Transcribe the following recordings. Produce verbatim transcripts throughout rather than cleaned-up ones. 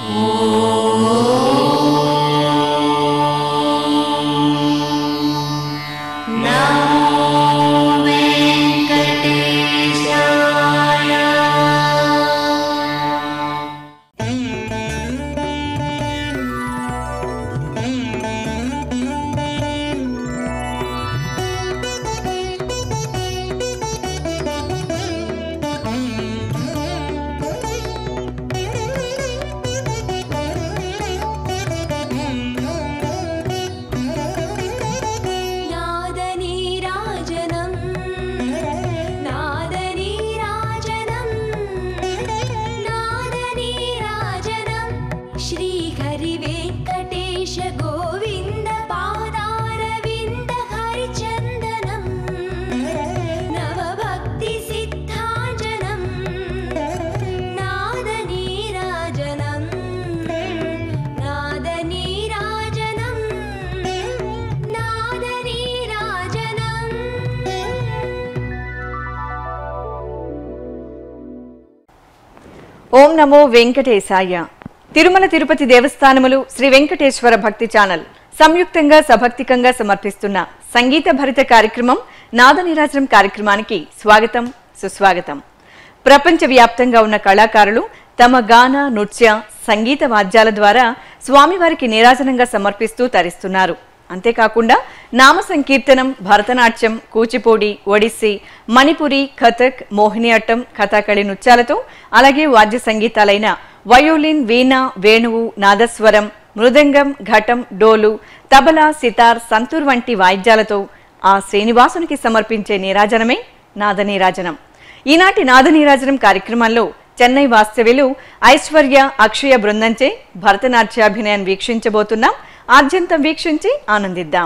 ఓం నమో వెంకటేశాయ. తిరుమల తిరుపతి దేవస్థానములు శ్రీ వెంకటేశ్వర భక్తి ఛానల్ సంయుక్తంగా సభక్తికంగా సమర్పిస్తున్న సంగీత భరిత కార్యక్రమం నాదనీరాజనం కార్యక్రమానికి స్వాగతం సుస్వాగతం. ప్రపంచవ్యాప్తంగా ఉన్న కళాకారులు తమ గాన నృత్య సంగీత వాద్యాల ద్వారా స్వామివారికి నీరాజనంగా సమర్పిస్తూ తరిస్తున్నారు. అంతేకాకుండా నామ సంకీర్తనం, భరతనాట్యం, కూచిపూడి, ఒడిస్సీ, మణిపురి, కథక్, మోహినియాట్టం, కథాకళి నృత్యాలతో అలాగే వాద్య సంగీతాలైన వయోలిన్, వీణ, వేణువు, నాదస్వరం, మృదంగం, ఘటం, డోలు, తబలా, సితార్, సంతూర్ వంటి వాయిద్యాలతో ఆ శ్రీనివాసునికి సమర్పించే నీరాజనమే నాదనీరాజనం. ఈనాటి నాదనీరాజనం కార్యక్రమంలో చెన్నై వాస్తవ్యులు ఐశ్వర్య, అక్షయ బృందంచే భరతనాట్యాభినయాన్ని వీక్షించబోతున్నాం. ఆద్యంతం వీక్షించి ఆనందిద్దాం.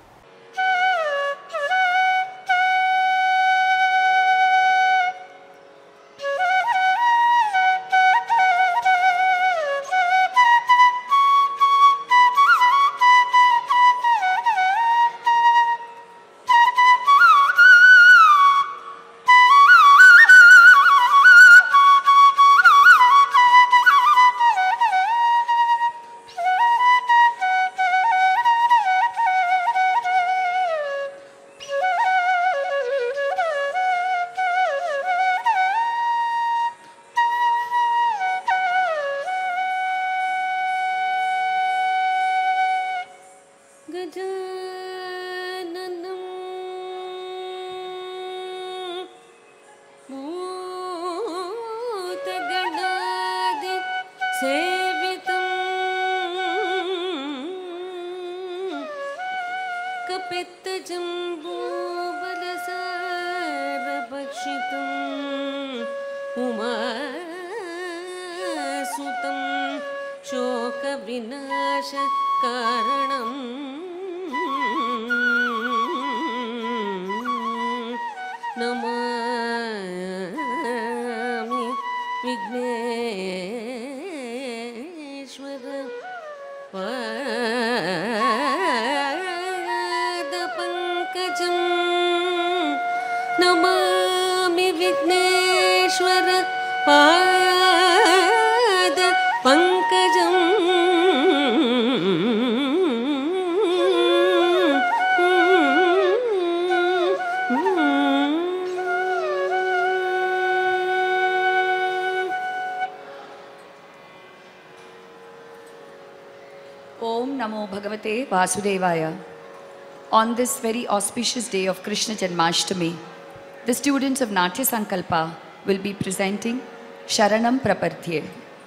Om Namo Bhagavate Vasudevaya. On this very auspicious day of Krishna Janmashtami, the students of Natya Sankalpa will be presenting Sharanam Praparthye,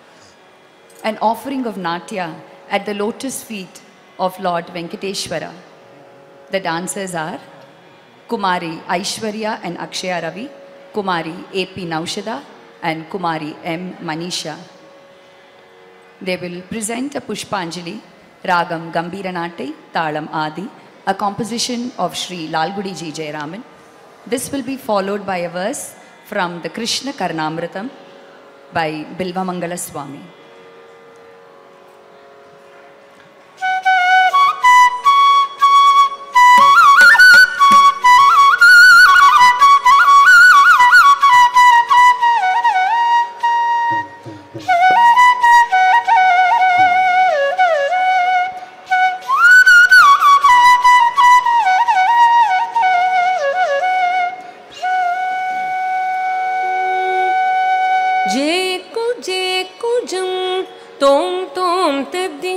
an offering of Natya at the lotus feet of Lord Venkateshwara. The dancers are Kumari Aishwarya and Akshaya Ravi, Kumari A P Naushada and Kumari M Manisha. They will present a Pushpanjali, Ragam Gambiranate, Talam Adi, a composition of Sri Lalgudi Ji Jayaraman. This will be followed by a verse from the Krishna Karnamritam by Bilvamangala Swami. तोम तोम तदी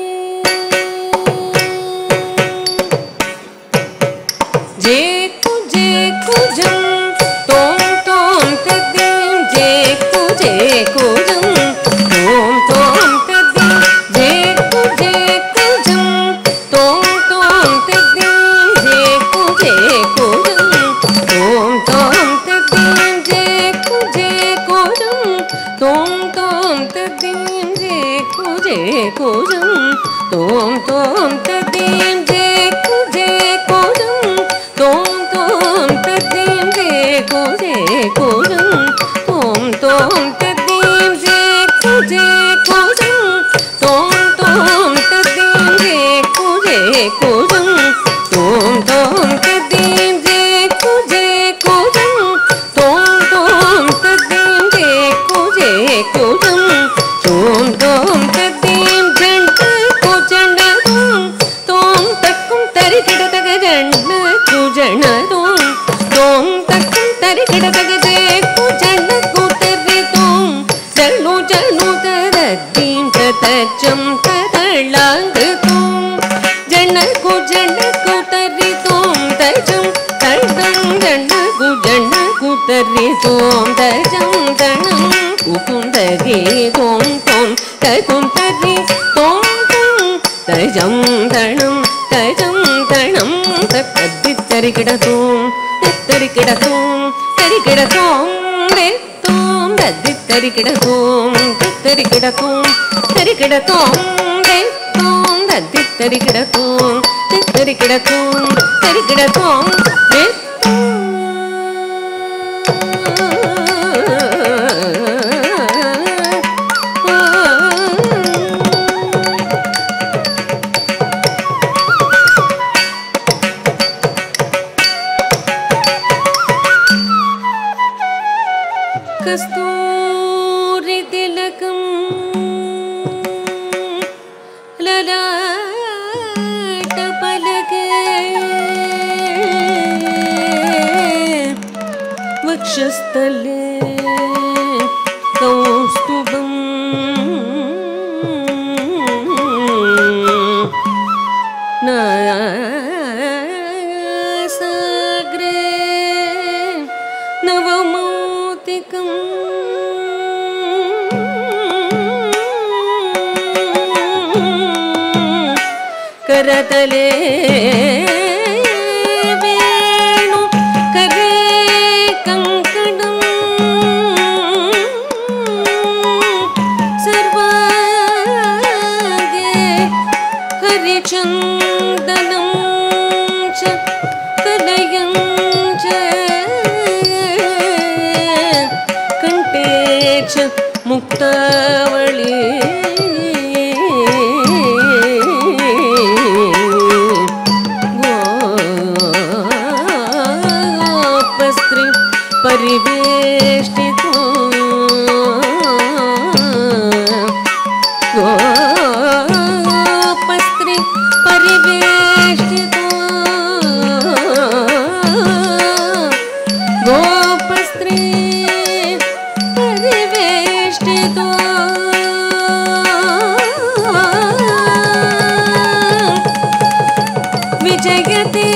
जे कुजे कुजम तोम तोम तदी जे कुजे कुजम तोम तोम तदी जे कुजे कुजम तोम तोम तदी जे कुजे कुजम तोम तोम तदी जे कुजे कुजम तोम तोम तदी जे कुजे कुजम तोम तोम तदी जे कुजे कुजम तोम तोम तदी जे कुजे कुजम तोम तोम तदी जे कुजे कुजम तोम तोम तदी जे कुजे कुजम तोम तोम तदी जे कुजे कुजम तोम तोम तदी जे कुजे कुजम तोम तोम तदी जंड को जंड तोम तक्कुम तरिकिड तग जंड को जंड तोम तोम तक्कुम तरिकिड तग जे को जंड को तरि तोम चलू चलू तरदीम ततचम तदलांग तोम जंड को जंड को तरि तोम तजम तदं जंड को जंड को तरि तोम तजम तणं कुकुम तरि तोम तोम तकुम तरि तोम तोम तजम तणं तजम तणं तद्दि तरिकिड तोम तरिकिड तोम तरिकिड तोम रे तोम तद्दि तरिकिड तोम तरिकिड तोम तरिकिड तोम रे तोम तद्दि तरिकिड तोम तरिकिड तोम तरिकिड तोम रे कस्तूरी तिलकम ललाट पलके वक्षस्थले कौस्तुभम नासाग्रे नवमौतिकम् करतले वेणु करे कंकणं सर्वागे हरिचन्दनं च कलयं च कण्ठे च मुक्तावळी परिवेष्टितो गोपस्त्री परिवेष्टितो गोपस्त्री परिवेष्टितो विजयते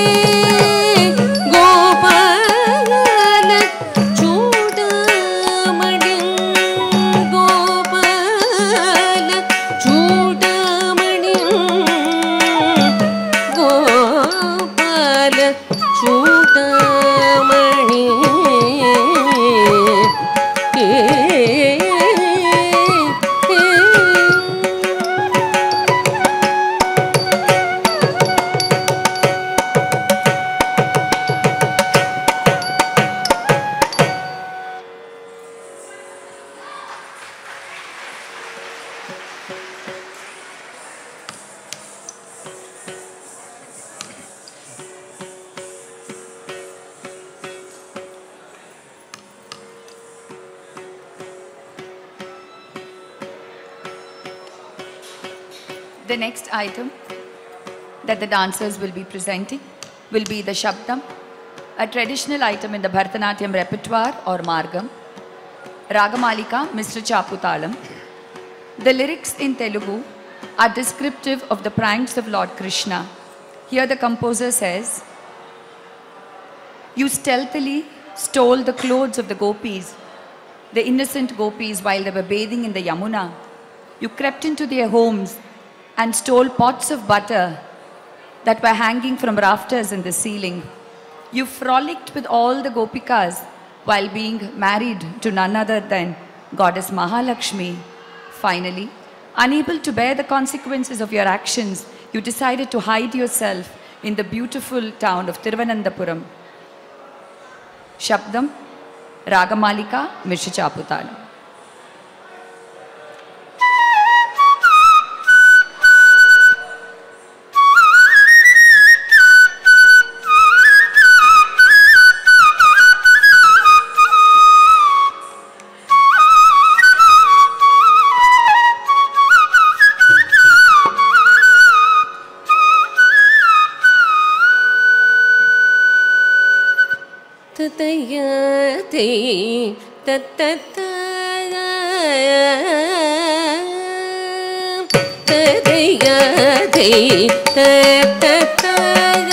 The next item that the dancers will be presenting will be the Shabdam, a traditional item in the Bharatanatyam repertoire or Margam. Ragamalika, Mister Chaputalam. The lyrics in Telugu are descriptive of the pranks of Lord Krishna. Here the composer says, "You stealthily stole the clothes of the gopis, the innocent gopis, while they were bathing in the Yamuna. You crept into their homes and stole pots of butter that were hanging from rafters in the ceiling. You frolicked with all the gopikas while being married to none other than Goddess Mahalakshmi. Finally, unable to bear the consequences of your actions, you decided to hide yourself in the beautiful town of Thiruvananthapuram." Shabdam, Ragamalika, Mishra Chaputalam. தத்தையதை தத்தத்தாய தத்தையதை தத்தத்தாய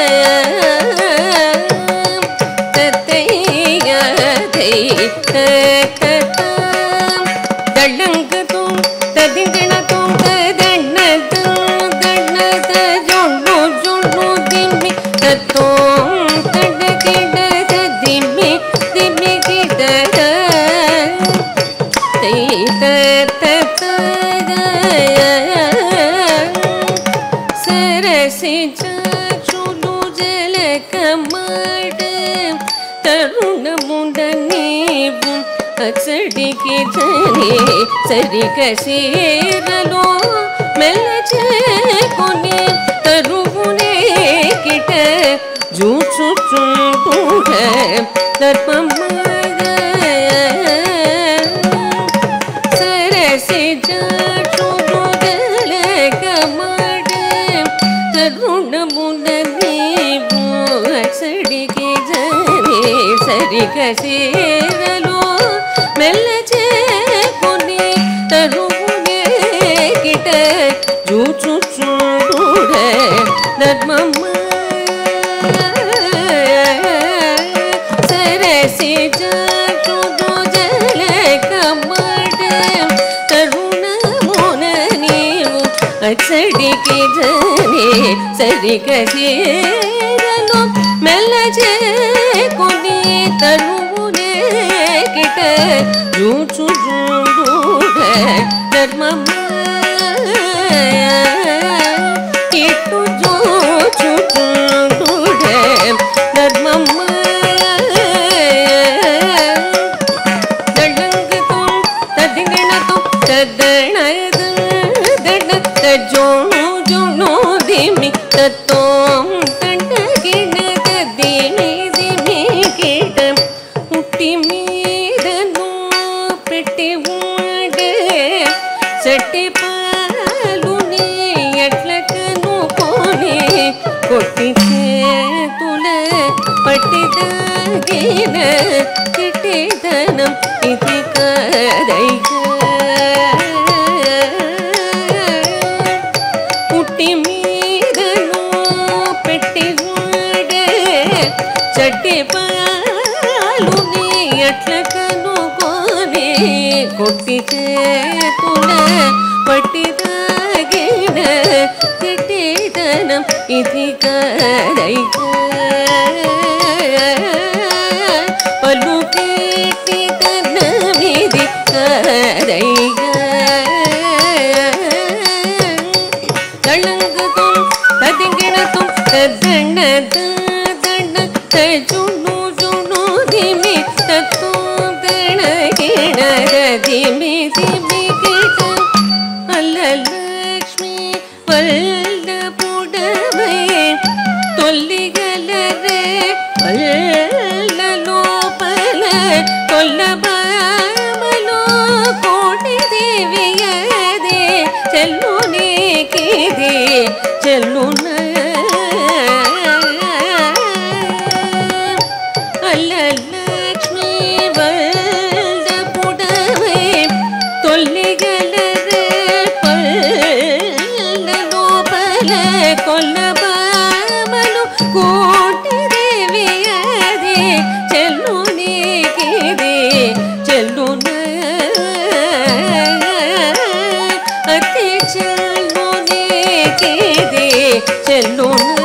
தத்தையதை தத்தத்தாம் தள்ளங்கதும் ததிங்கணதும் ததண்ணதும் தண்ணத ஜொண்ணு ஜொண்ணு திம்மி தத்தோம் தண்டகிட திம்மி திம்மி கிட தை தத்தத்தாய சரசி சுடு ஜலகமாட தருணமுண்ட நீவும் அச்சடிக்கு ஜனே சரிக சேரலோ மெல்ல கொனே தருவுனே கிட்ட ஜூச்சு கூட தர்மமாக சரசி சுடுதல கமாட தருணமுண்ட நீவும் அச்சடிக்கு ஜனே சரிக சேரலோ மெல்ல கொனே தருவுனே கிட்ட ஜூச்சு கூட தர்மமாக சரசி சுடு ஜலகமாட தருணமுன நீவும் அச்சடிக்கு ஜனே சரிக சேரலோ மெல்ல கொனே தருவுனே கிட்ட ஜூச்சு கூட தர்மமாக கிட்டு ஜூச்சு கூட தர்மமாக தள்ளங்கதும் ததிங்கணதும் ததணது தட தஜோணு ஜோணு திமி தத்தோம் தண்டகிண ததிமி திமி கிட முட்டி மீதனு பெட்டி ஊடு சட்டி பாலுனி எட்லக்கனு போனி கொட்டி துல பட்டிதாகின கிட்டிதனம் இது கதைக முட்டி மீதனு பெட்டி ஊடு சட்டி பாலுனி எட்லக்கனு போனி கொட்டி துல பட்டிதாகின கிட்டிதனம் இது கதைக பலு கிட்டிதனமிதி கதைக தள்ளங்கதும் ததிங்கணதும் ததண்ணது தண்ண தஜுணு ஜுணு திமி தத்தோம் தணகிண திமி திமி கிட அல்லலக்ஷ்மி வல்ல புடவை தொல்லிகளரே வல்ல லோபல கொல்லபமலோ கோடி தேவியதே செல்லுனே கிதே செல்லுன அல்லலக்ஷ்மி வல்ல புடவை தொல்லிகளரே செல்லுனே கேதே செல்லுன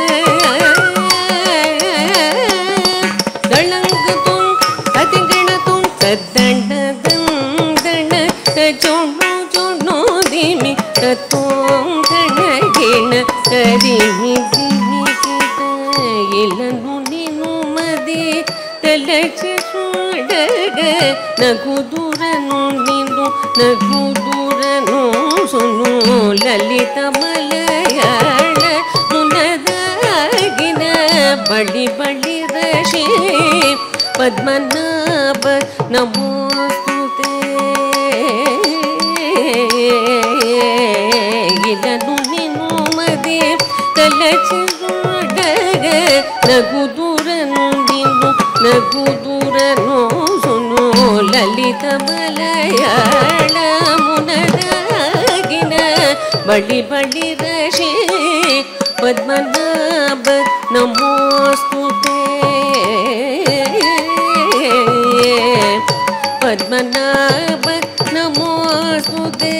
தளங்கு தும் அதிகண தும் தத்தண்ட தந்தண சொண்ணு சொண்ணு திமி தத்துவம் கணகிண கரிமி திமி கிட்ட இளனு நினு மதி தலச்சு சுடக ನಗುದುರನು ನಿಂದು ನಗುದುರನು ಸುನು ಲಲಿತ ಮಲಯಾಳ ಮುನದಾಗಿನ ಬಳಿ ಬಳಿ ರಶಿ ಪದ್ಮನಾಭ ನಮೋಸ್ತುತೆ ಇಲನು ನಿನು ಮದಿ ತಲಚಿ ಸುಡಗ ನಗುದುರನು ನಿಂದು ನಗುದುರನು ಸುನು ಲಲಿತ ಮಲಯಾಳ ಮುನದಾಗಿನ ಬಳಿ ಬಳಿ ರಶಿ ಪದ್ಮನಾಭ ನಮೋಸ್ತುತೆ ಪದ್ಮನಾಭ ನಮೋಸ್ತುತೆ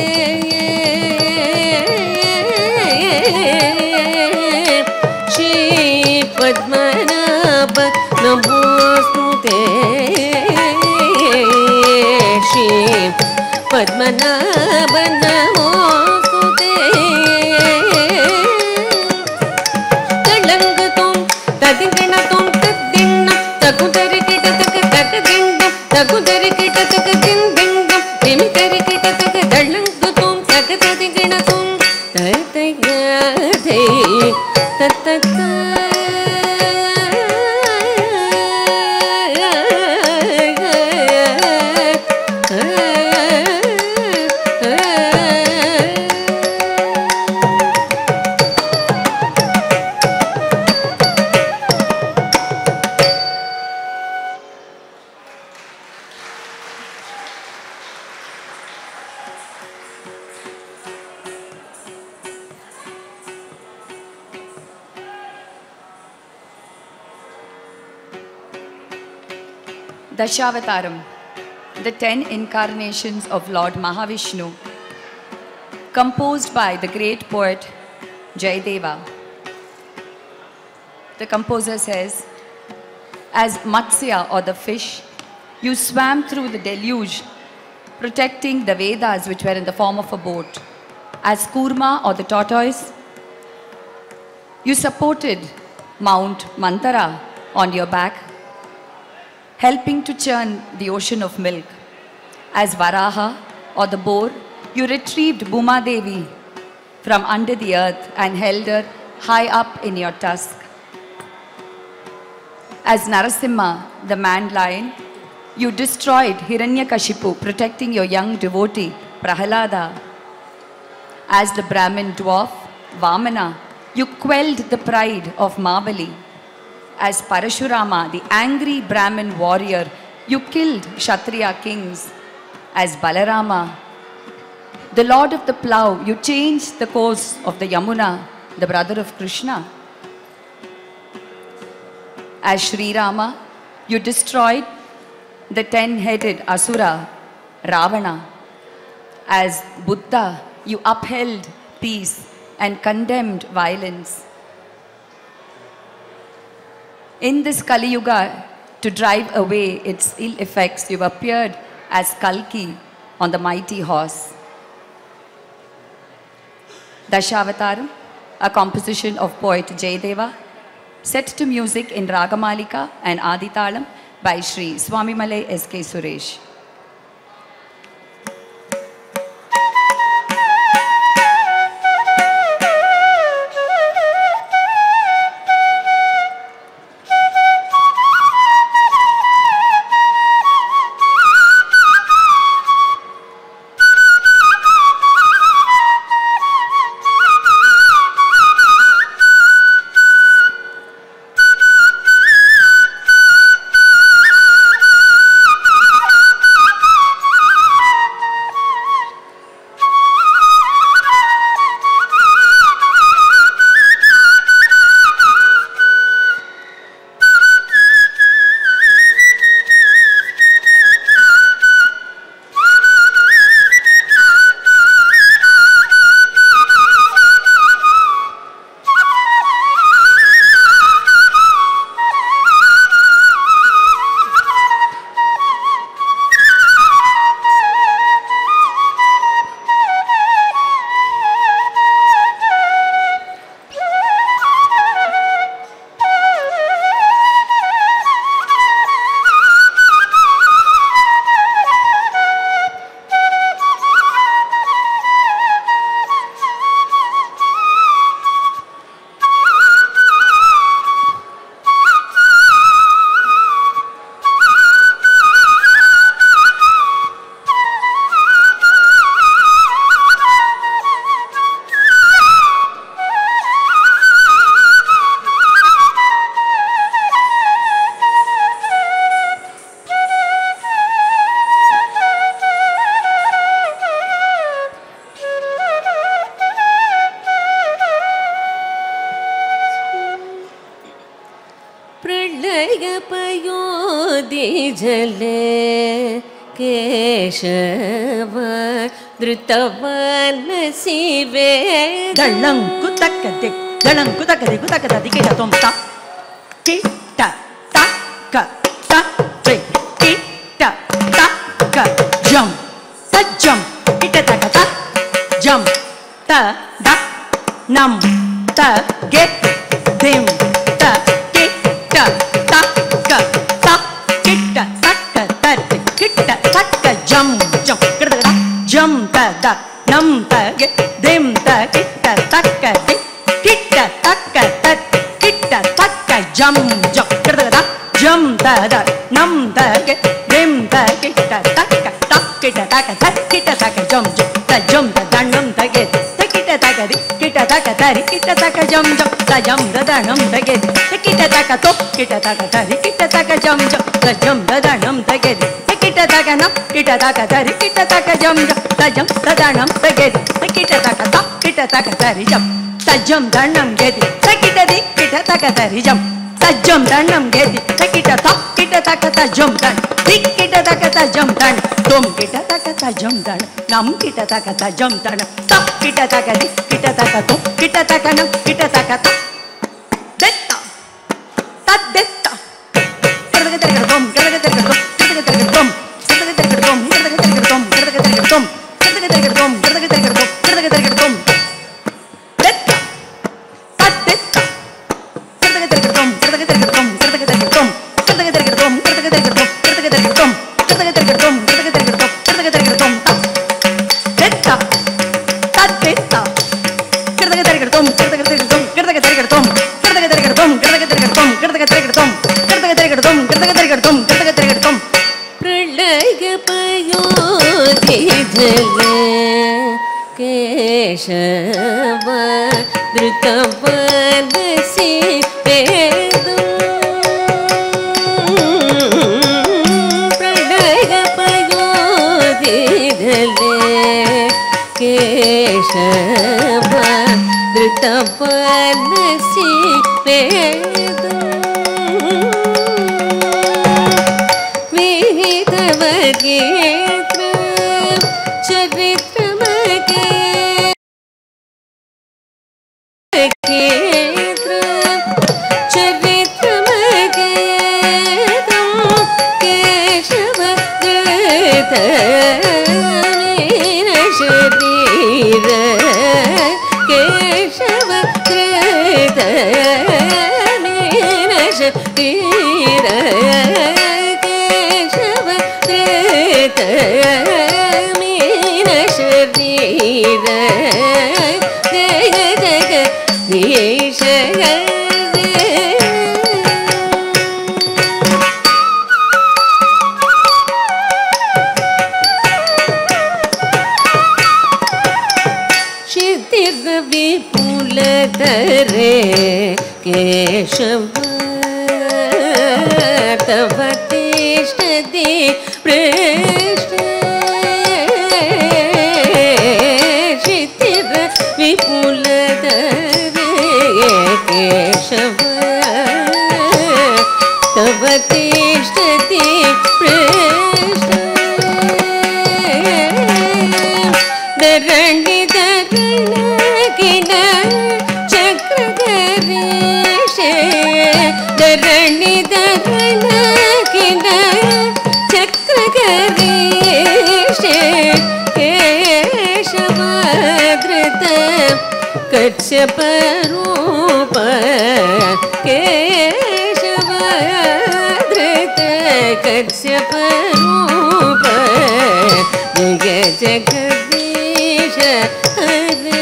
ಶ್ರೀ ಪದ್ಮನಾಭ ನಮೋಸ್ತುತೆ ಶ್ರೀ ಪದ್ಮನಾಭ ನಮೋಸ್ತುತೆ ತಳಂಗ ತುಂ ತದಿಗಣ ತುಂ ತದ್ದಿಣ್ಣ ತಗುದರಿ ಕಿಟ ತಕ ತಕ ದಿಂಡ ತಗುದರಿ ಕಿಟ ತಕ ದಿಂದಿಂಡ ನಿಮಿತರಿ ಕಿಟ ತಕ ತಳಂಗ ತುಂ ತಕ ತದಿಗಣ ತುಂ ತತಗಧೈ ತತಕ Dashavataram, the ten incarnations of Lord Mahavishnu, composed by the great poet Jayadeva. The composer says, as Matsya or the fish, you swam through the deluge, protecting the Vedas which were in the form of a boat. As Kurma or the tortoise, you supported Mount Mantara on your back, helping to churn the ocean of milk. As Varaha or the boar, you retrieved Bhuma Devi from under the earth and held her high up in your tusk. As Narasimha, the man-lion, you destroyed Hiranyakashipu, protecting your young devotee, Prahalada. As the Brahmin dwarf, Vamana, you quelled the pride of Mabali. As Parashurama, the angry Brahmin warrior, you killed Kshatriya kings. As Balarama, the lord of the plough, you changed the course of the Yamuna, the brother of Krishna. As Sri Rama, you destroyed the ten-headed Asura, Ravana. As Buddha, you upheld peace and condemned violence. In this Kali Yuga, to drive away its ill effects, you've appeared as Kalki on the mighty horse. Dashavataram, a composition of poet Jayadeva, set to music in Ragamalika and Aditalam by Sri Swamimalai S K Suresh. जले केशव धृतवन शिवे दळंकु तक्कदे दळंकु तक्कदे कुतक्कदे kit तोम ता kit तक्क तक्के kit तक्क जम तजम kit तक्क तक जम त द नम त गे दिम त किट तक्क तक किट तक्क तर किट तक्क जम जम किट जम त द नम त गे दिम त किट तक्क किट तक्क तर किट तक्क जम जम किट जम त द नम त गे दिम त किट तक्क तक किट तक्क तर किट तक्क जम जम त जम त दणम त गे किट तक्क किट तक्क तर किट तक्क जम जम त जम त दणम त गे किट तक्क तो किट तक्क तर किट तक्क जम जम त जम त दणम त गे किट तक्क नम किट तक्क तर किट तक्क जम जम त जम त दणम त गे किट तक्क तो किट तक्क तर जम त जम दणम गे किट दि किट तक्क तर जम त जम दणम गे किट तो किट तक्क त जम दण दि किट तक्क त जम दण तुम किट तक्क त जम दण नम किट तक्क त जम दण तो किट तक्क दि किट तक्क तो किट तक्क नम किट तक्क तो देता तद देता करदगे तरगे तुम करदगे तरगे तुम करदगे तरगे तुम करदगे तरगे तुम करदगे तरगे तुम करदगे तरगे तुम करदगे तरगे तुम करदगे तरगे तुम करदगे तरगे तुम देता तद देता करदगे तरगे तुम करदगे तरगे तुम करदगे तरगे तुम करदगे तरगे तुम करदगे तरगे तुम करदगे तरगे तुम करदगे तरगे तुम करदगे तरगे तुम करदगे तरगे तुम देता तद देता करदगे तरगे तुम करदगे तरगे तुम करदगे तरगे तुम करदगे तरगे तुम करदगे तरगे तुम करदगे तरगे तुम करदगे तरगे तुम करदगे तरगे तुम करदगे तरगे तुम प्रलय पयोधि जले केशव धृतवन शिवे प्रलय पयोधि जले केशव धृतवन शिवे विहितवगेत्र चरित्रमगे केत्र चरित्रमगे केशव धृतमीन शरीर केशव धृतमीन शरीर केशव धृतमीन शरीर जग जग दीश विपुल धरे केशव तव तिष्ठति पृष्ठ क्षितिर विपुल धरे केशव तव तिष्ठति पृष्ठ धरणि धरण किन चक्रधरेश धरणि धरण किन चक्रधरेश केशव धृत कच्छप रूप केशव धृत कच्छप रूप जय जगदीश हरे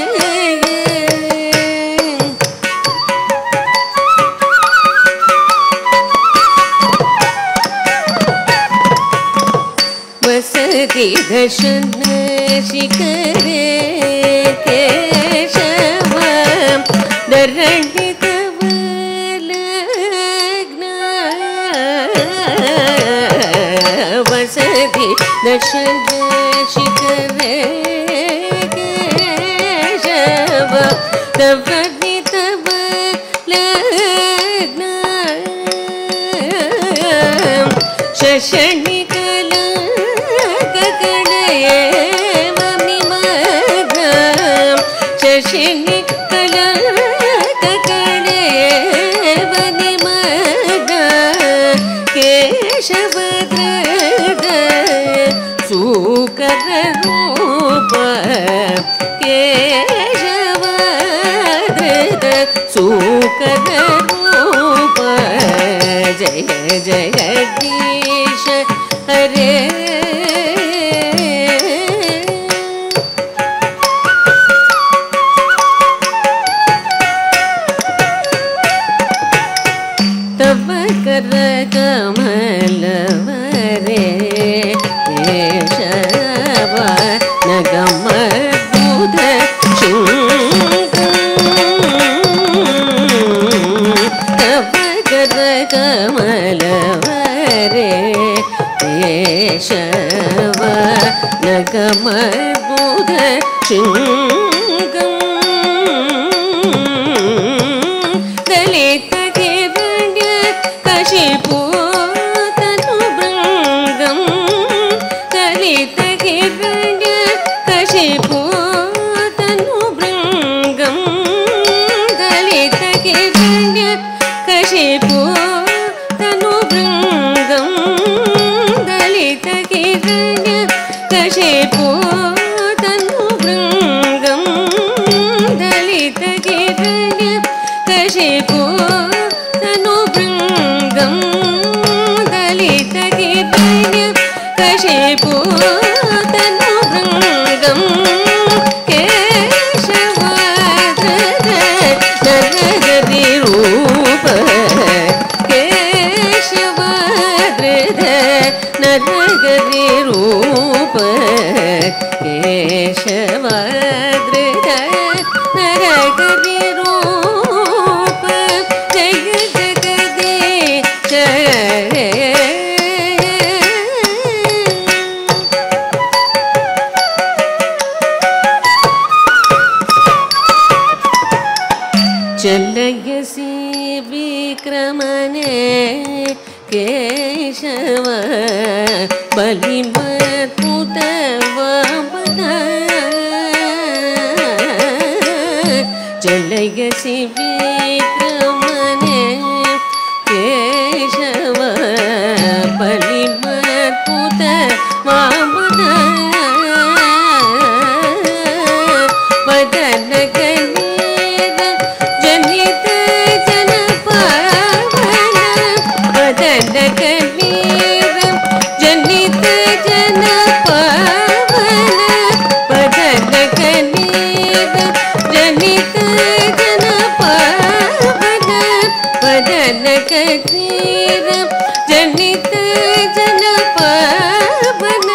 वसति दर्शन शिखरे केशव धरणि तव लग्न वसति दर्शन शिखरे केशव धरणि तव लग्न शशिकलाकगणेव निमग्नं शशिकलाकगणेव निमग्नं केशवदृद सुकररूप केशवदृद सुकररूप जय जगदीश हरे तव कर कमलवरे केशव नगम बुध तव कर कमलवरे केशव नगम बुध दलित गिरण्य कशिपूतनुभृङ्गं दलित गिरण्य कशिपूतनुभृङ्गं दलित गिरण्य कशिपूतनुभृङ्गं दलित गिरण्य कशिपूतनुभृङ्गं दलित गिरण्य कशिपूतनुभृङ्गं दलित गिरण्य कशिपूतनुभृङ्गं केशवदृद नरहरिरूप केशवदृद नरहरिरूप केशवदृद नरहरिरूप जय जगदीश हरे चलयसि विक्रमणे केशव बलिमत्पुत वामन चलयसि विक्रमणे केशव बलिमत्पुत वामन वदन कनीर जनित जन पावन वदन कनीर जनित जन पावन वदन कनीर जनित जन पावन वदन कनीर जनित जन पावन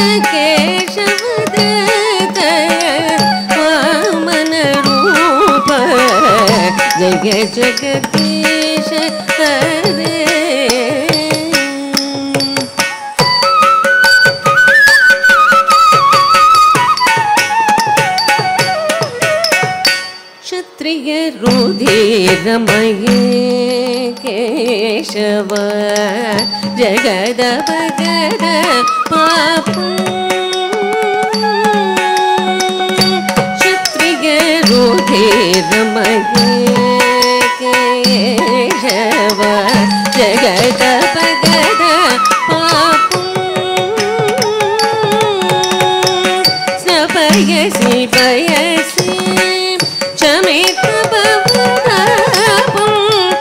केशवदत्त वामन रूप जय जगदीश हरे क्षत्रिय रुधिरमये केशव जगद भगद पाप क्षत्रिय रुधिरमये केशव जगद भगद पाप स्नपयसि पयसि क्षमित भवतापं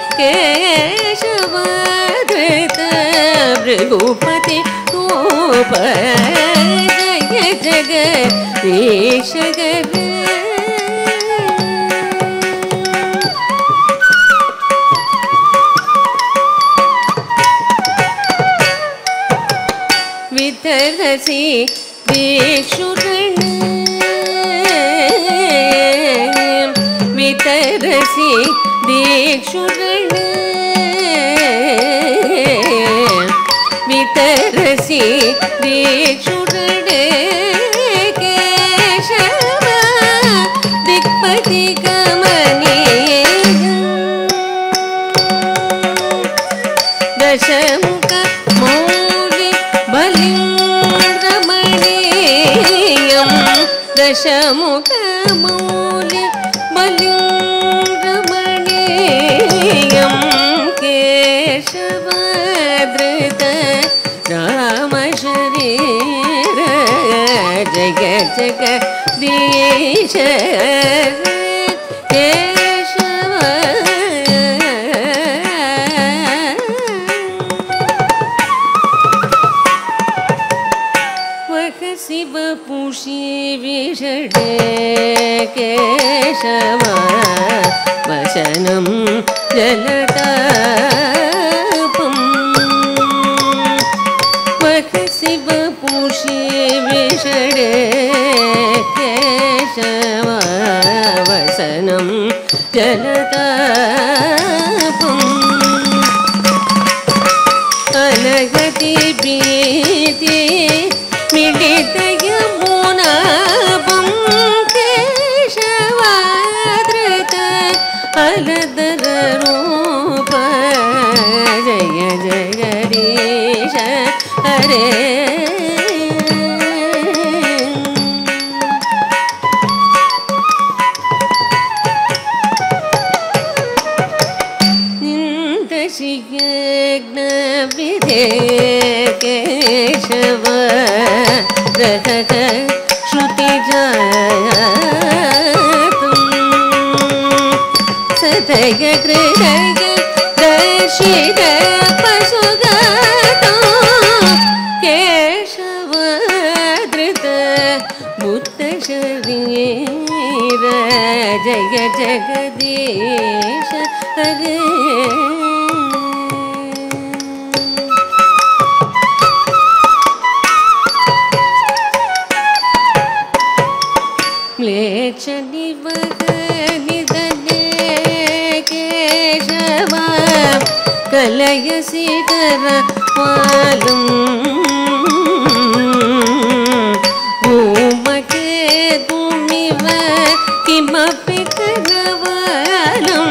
केशवदृत भृगुपति रूप जय जगदीश हरे वितरसि विक्षुरण वितरसि दीक्षुरण वितरसि दीक्षुरण केशव दिक्पति गमनीय दशमुख मौर्य दशमुखमौलि बलिन्द्रमणीयं केशवधृत रामशरीर जग जगदीश केशव वह शिव पुषि विषडे केशव वचनं जलतापं वह शिव पुषि विषडे केशव वचनं जलतापम् अलगति भीति मिलित यमुनापं केशवाधृत अलदर रूप जय जगदीश हरे निन्दशियज्ञविधे केशव रथक श्रुतिजातुं सतय कृतय दर्शित पशुगातो केशवधृत बुद्धशरीर जय जगदीश हरे म्लेच्छ निवहनिधने केशव कलयसि करपालं धूमकेतुमिव किमपि करवालं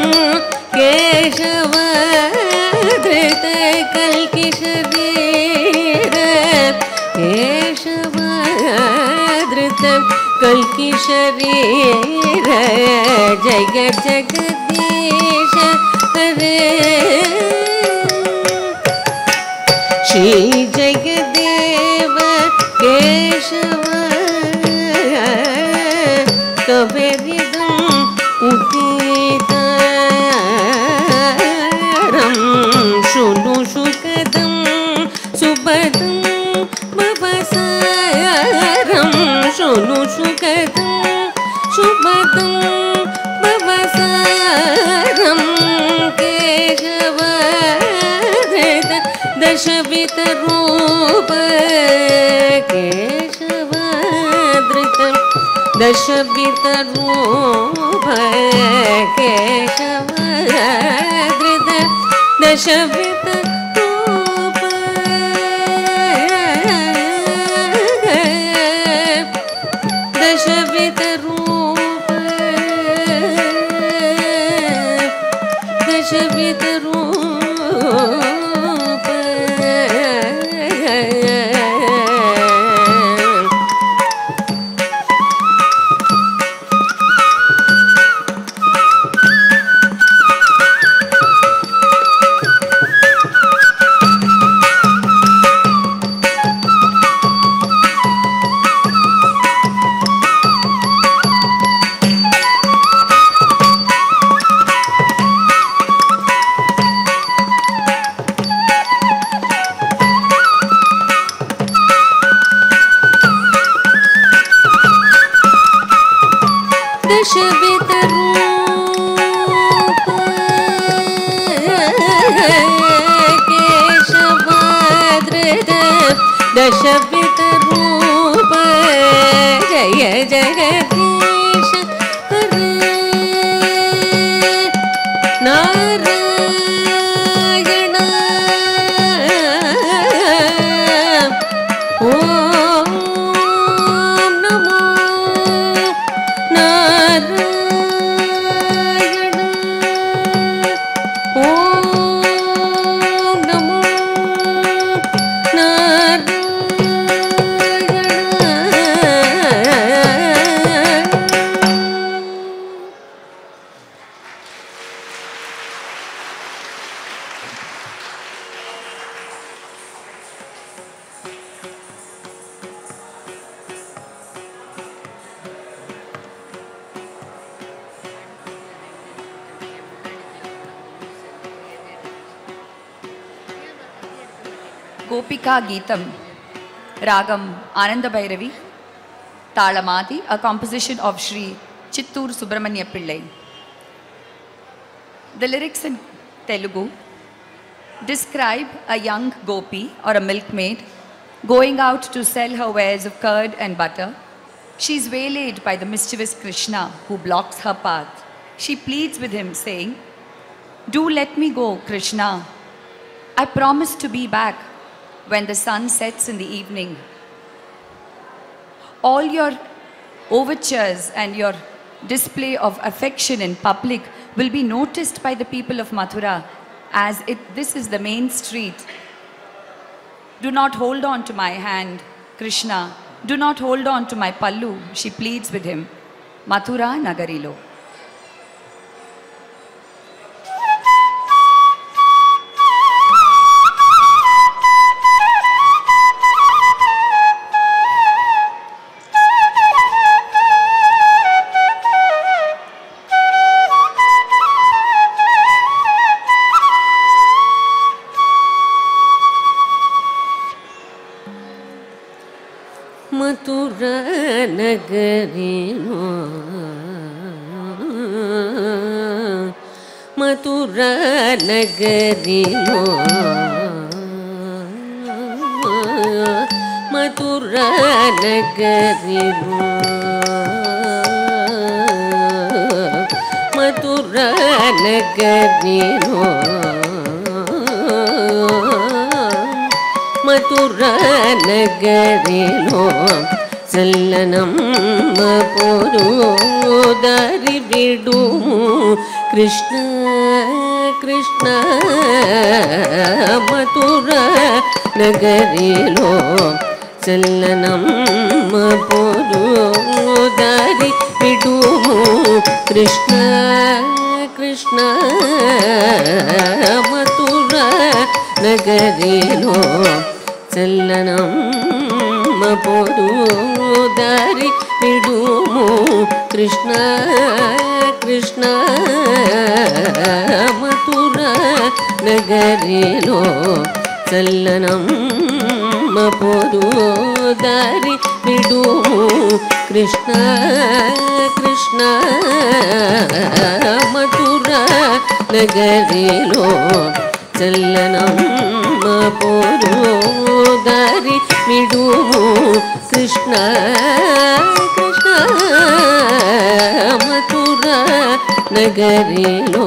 केशवधृत कल्किशरीर केशवधृत कल्कि शरीर जग जगदीश हरे श्री जगदेव केशव कबेरिदं उदितारं शृणु सुखदं सुभदं भवसारं शृणु सुखदं सुभदं भवसारं केशवधृत दशविधरूप केशवधृत दशविधरूप केशवधृत दशविधरूप दशविधरूप दशविधरूप दशविधरूप जय जगदीश हरे नारायण ओम नमो नारायण ओम नमो Narayan Gopika Geetam, Ragam Ananda Bhairavi, Talamadi, a composition of Sri Chittur Subramanya Pillai. The lyrics in Telugu describe a young gopi or a milkmaid going out to sell her wares of curd and butter. She is waylaid by the mischievous Krishna who blocks her path. She pleads with him saying, "Do let me go, Krishna. I promise to be back when the sun sets in the evening." All your overtures and your display of affection in public will be noticed by the people of Mathura, as it, this is the main street. Do not hold on to my hand, Krishna. Do not hold on to my pallu, she pleads with him. Mathura Nagarilo. Mathura Nagarilo, Mathura Nagarilo, Mathura Nagarilo, Mathura Nagarilo, Mathura Nagarilo, Sallanam Poru Dari Vidu Krishna Krishna. Mathura Nagarilo, Sallanam Poru Dari Vidu Krishna Krishna. Mathura Nagarilo, Sallanam Podu Dari Vidumu Krishna Krishna. Mathura Nagarilo, Sallanam Podu Dari Vidumu Krishna Krishna. Mathura Nagarilo, Sallanam Podu Dari Vidumu Krishna Krishna. Mathura Nagarilo,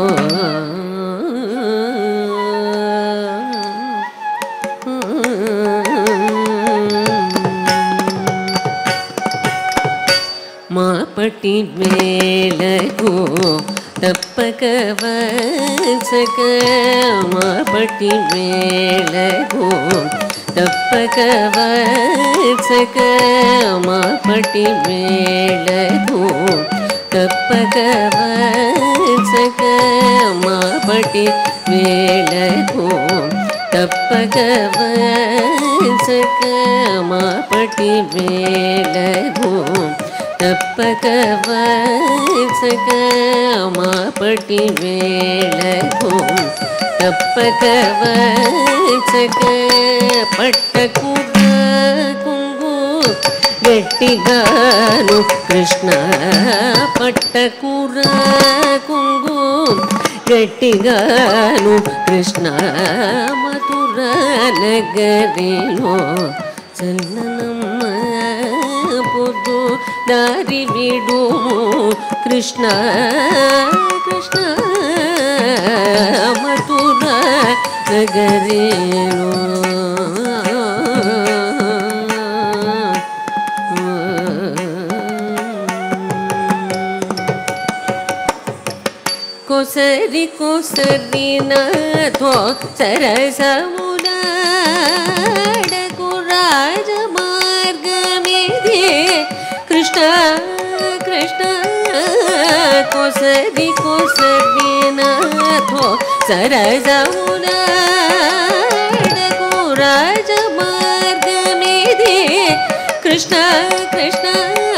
Mapati Velagu Tappaka Vatsaka. Mapati Velagu Tappaka Vatsaka. Mapati Velagu Tappaka Vatsaka. Mapati Velagu Tappaka Vatsaka. Mapati Velagu Tappaka Vatsaka. Mapati Velagu Tappaka Vatsaka. Pattakura Kungu Gettiganu Krishna. Pattakura Kungu Gettiganu Krishna. Mathura Nagarilo, Sallanam Podu Dari Vidumu Krishna Krishna. Mathura Nagarilo, Kosari Kosari Natho Sarasamudada Kuraja Margamidhi Krishna Krishna. Kosari Kosari Natho Sarasamudada Kuraja Margamidhi Krishna Krishna.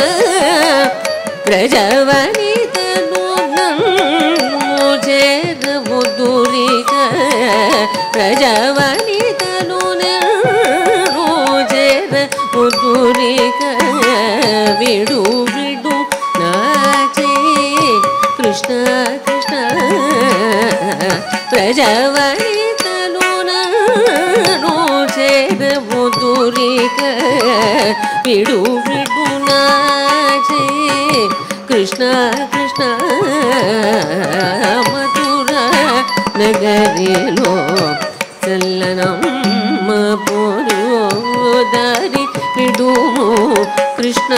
Prajavani Tanunam Mujeda Mudurika. Prajavani Tanunam ಮಧುರಿಕ ವಿಡು ವಿಡು ನಾಚೆ Krishna Krishna ಪ್ರಜವಳಿತನು ನೋಚೇದ ಮಧುರಿಕ ವಿಡು ವಿಡು ನಾಚೆ Krishna Krishna Madhura ನಗರಿಲೋ ಚಲ್ಲನಮ್ಮ ಪೋದಾರಿ ಬಿಡುಮು Krishna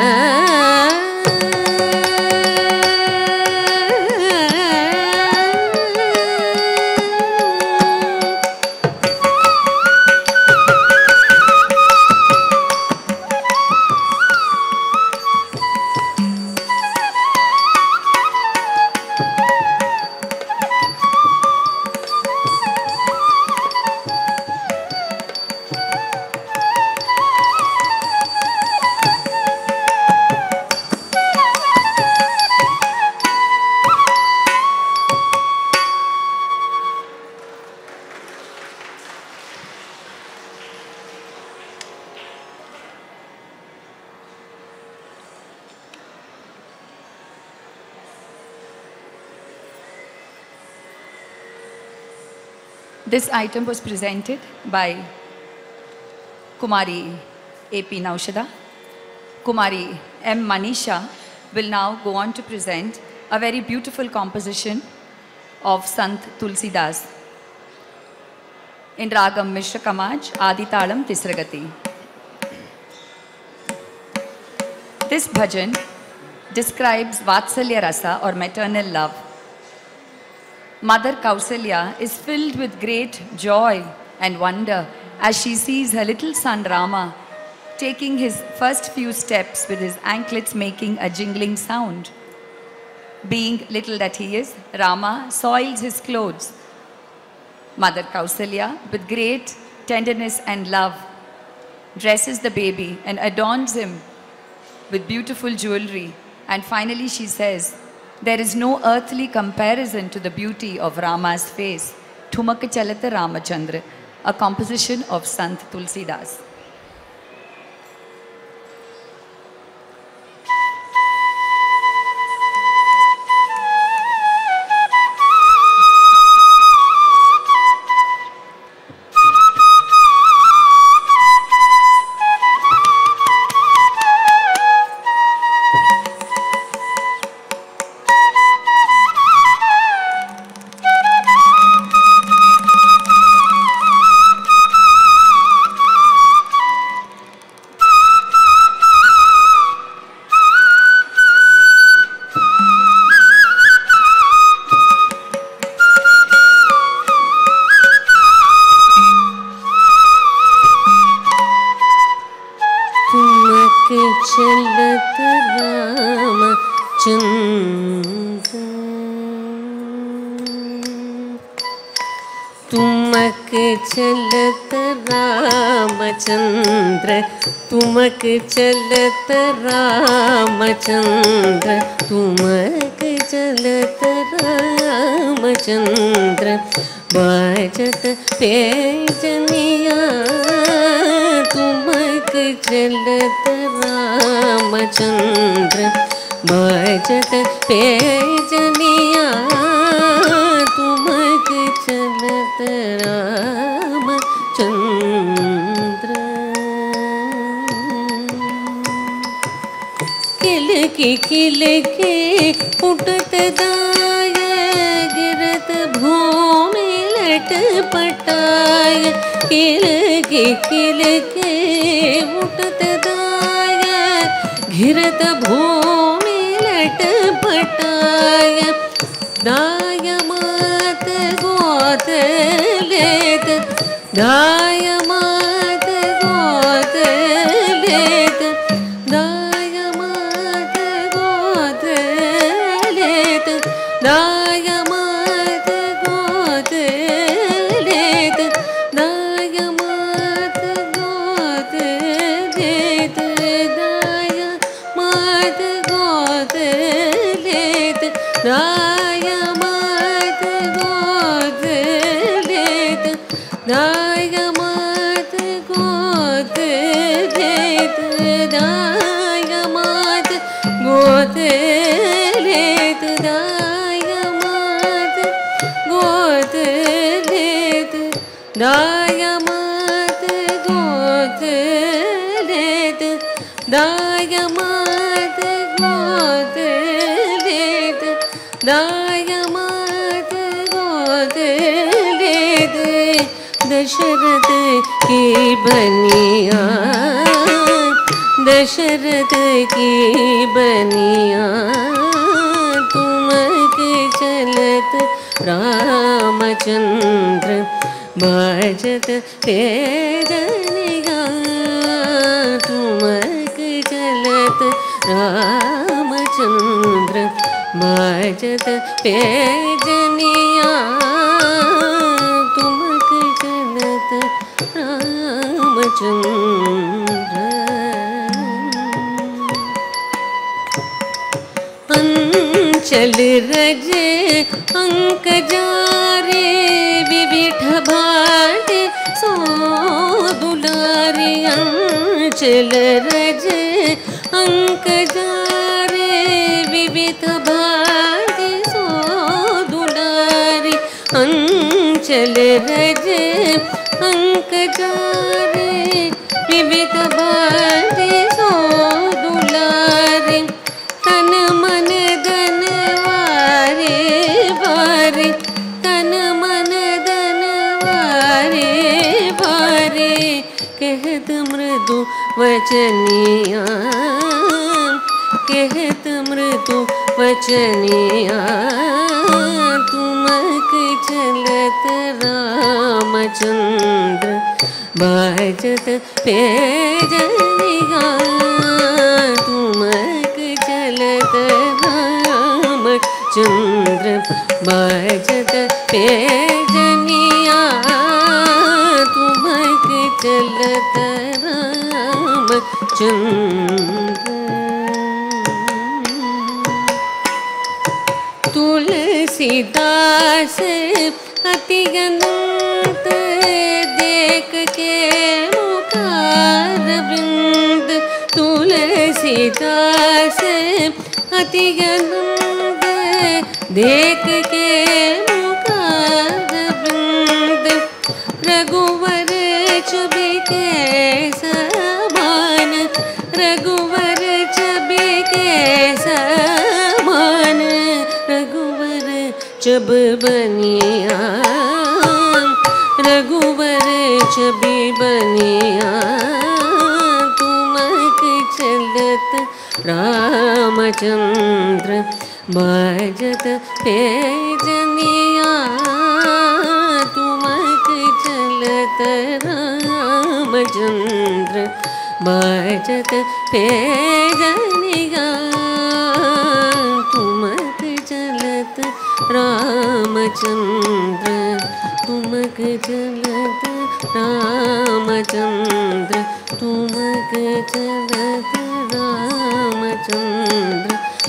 This item was presented by Kumari A P Naushada. Kumari M Manisha will now go on to present a very beautiful composition of Sant Tulsidas in Ragam Mishra Kamaj Adi Talam Tisragati. This bhajan describes Vatsalya Rasa or maternal love. Mother Kausalya is filled with great joy and wonder as she sees her little son Rama taking his first few steps with his anklets making a jingling sound. Being little that he is, Rama soils his clothes. Mother Kausalya, with great tenderness and love, dresses the baby and adorns him with beautiful jewelry. And finally she says, there is no earthly comparison to the beauty of Rama's face. Thumak Chalata Ramachandra, a composition of Sant Tulsidas. चलत राम चंद्र तुमक चलत रामचंद्र तुमक चलत रामचंद्र तुमक चलत रामचंद्र बाजत पेजनिया तुमक चलत रामचंद्र बाजत पेजनिया तुमक चलत रामचंद्र किलकी किलकी उठत दाय गिरत भूमि लट पटाय किलकी किलकी उठत दाय घिरत भूमि लट पटाय दाय मात गोत लेत दाय मात गोत लेत दाय मात गोत लेत दाय मात गोत लेत दाय मात गोत लेत दाय मात गोत लेत दाय मात गोत लेत दाय मात गोत लेत दायमात गोद लेत दायमात गोद लेत दायमात गोद लेत दशरथ की बनिया दशरथ की बनिया तुम के चलत रामचंद्र बाजत तेजनिया तुम के चलत रामचंद्र बाजत तेजनिया तुम के चलत रामचंद्र अंचल रज अंक जारे विविध भाट सो दुलारी अंचल रज अंक जारे विविध भाट सो दुलारी अंचल रज अंक जारे विविध भाट सो दुलारी तन मन धन वारे वारे तन मन धन वारे वारे कहत मृदु वचनिया कहत मृदु वचनिया तुमक चलत रामचंद्र बाजत पेजनिया तुमक चलत रामचंद्र बाजत पेजनिया तुमक चलत रामचंद्र तुलसीदास अतिगंत देख के मुखारविंद तुलसीदास अतिगंत देख के मुखारविंद रघुवर छवि के समान रघुवर छवि के समान रघुवर जब बनिया रघुवर छवि बनिया तुमक चलत रामचंद्र बाजत पेजनिया तुमक चलत रामचंद्र बाजत पेजनिया तुमक चलत रामचंद्र तुमक चलत रामचंद्र तुमक चलत रामचंद्र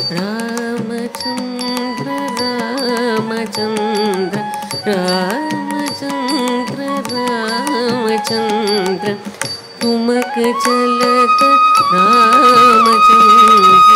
रामचंद्र रामचंद्र रामचंद्र रामचंद्र तुमक चलत Ramchandra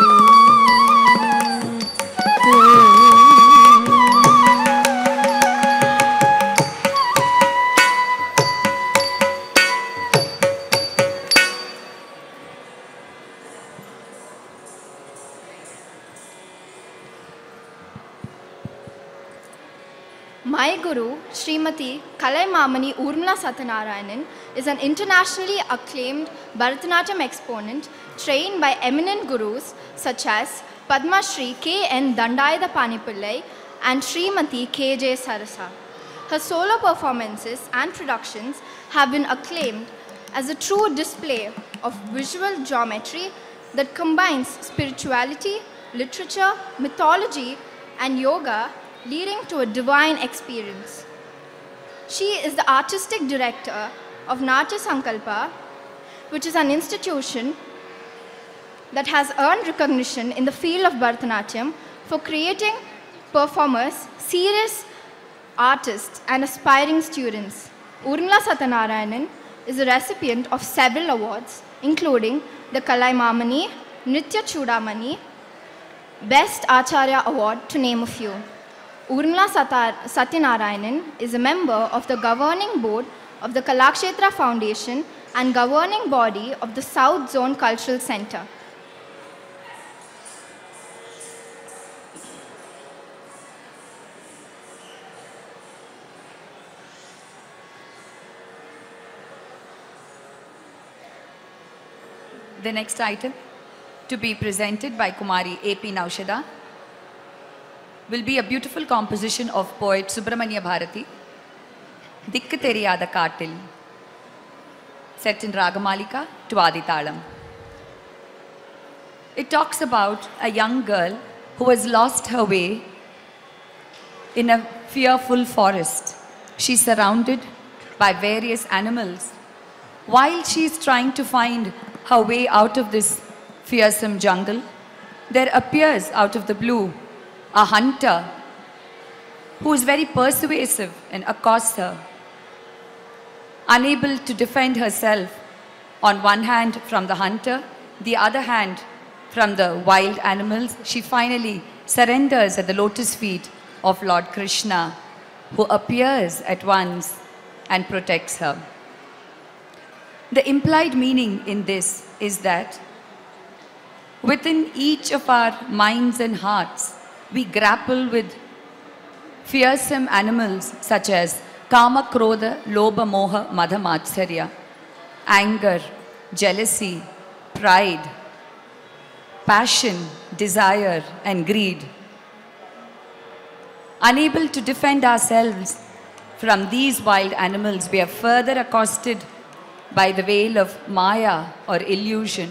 My guru, Srimati Kalaimamani Urmila Satyanarayanan, is an internationally acclaimed Bharatanatyam exponent trained by eminent gurus such as Padma Shri K N Dandayatha Panipillai and Srimati K J Sarasa. Her solo performances and productions have been acclaimed as a true display of visual geometry that combines spirituality, literature, mythology, and yoga, leading to a divine experience. She is the artistic director of Natya Sankalpa, which is an institution that has earned recognition in the field of Bharatanatyam for creating performers, serious artists, and aspiring students. Urmila Satyanarayanan is a recipient of several awards, including the Kalaimamani, Nritya Chudamani, Best Acharya Award, to name a few. Urmila Satyanarayanan is a member of the governing board of the Kalakshetra Foundation and governing body of the South Zone Cultural Center. The next item to be presented by Kumari A P Naushada will be a beautiful composition of poet Subramanya Bharati, Dikku Theriyada Kaattil, set in Ragamalika to Adithalam. It talks about a young girl who has lost her way in a fearful forest. She's surrounded by various animals. While she's trying to find her way out of this fearsome jungle, there appears out of the blue a hunter who is very persuasive and accosts her. Unable to defend herself, on one hand from the hunter, the other hand from the wild animals, she finally surrenders at the lotus feet of Lord Krishna, who appears at once and protects her. The implied meaning in this is that within each of our minds and hearts, we grapple with fearsome animals such as Kama, Krodha, Lobha, Moha, Madha, Matsarya, anger, jealousy, pride, passion, desire, and greed. Unable to defend ourselves from these wild animals, we are further accosted by the veil of Maya or illusion.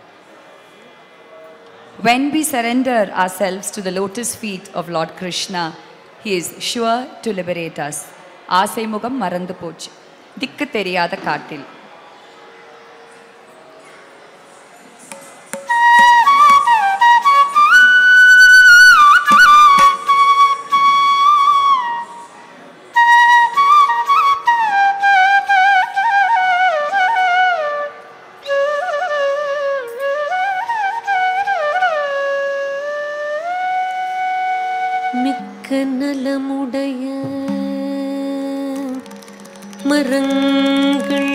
When we surrender ourselves to the lotus feet of Lord Krishna, He is sure to liberate us. Asai mugam marandu pochu, dikku theriyada kaattil. நலமுடைய மரங்கள்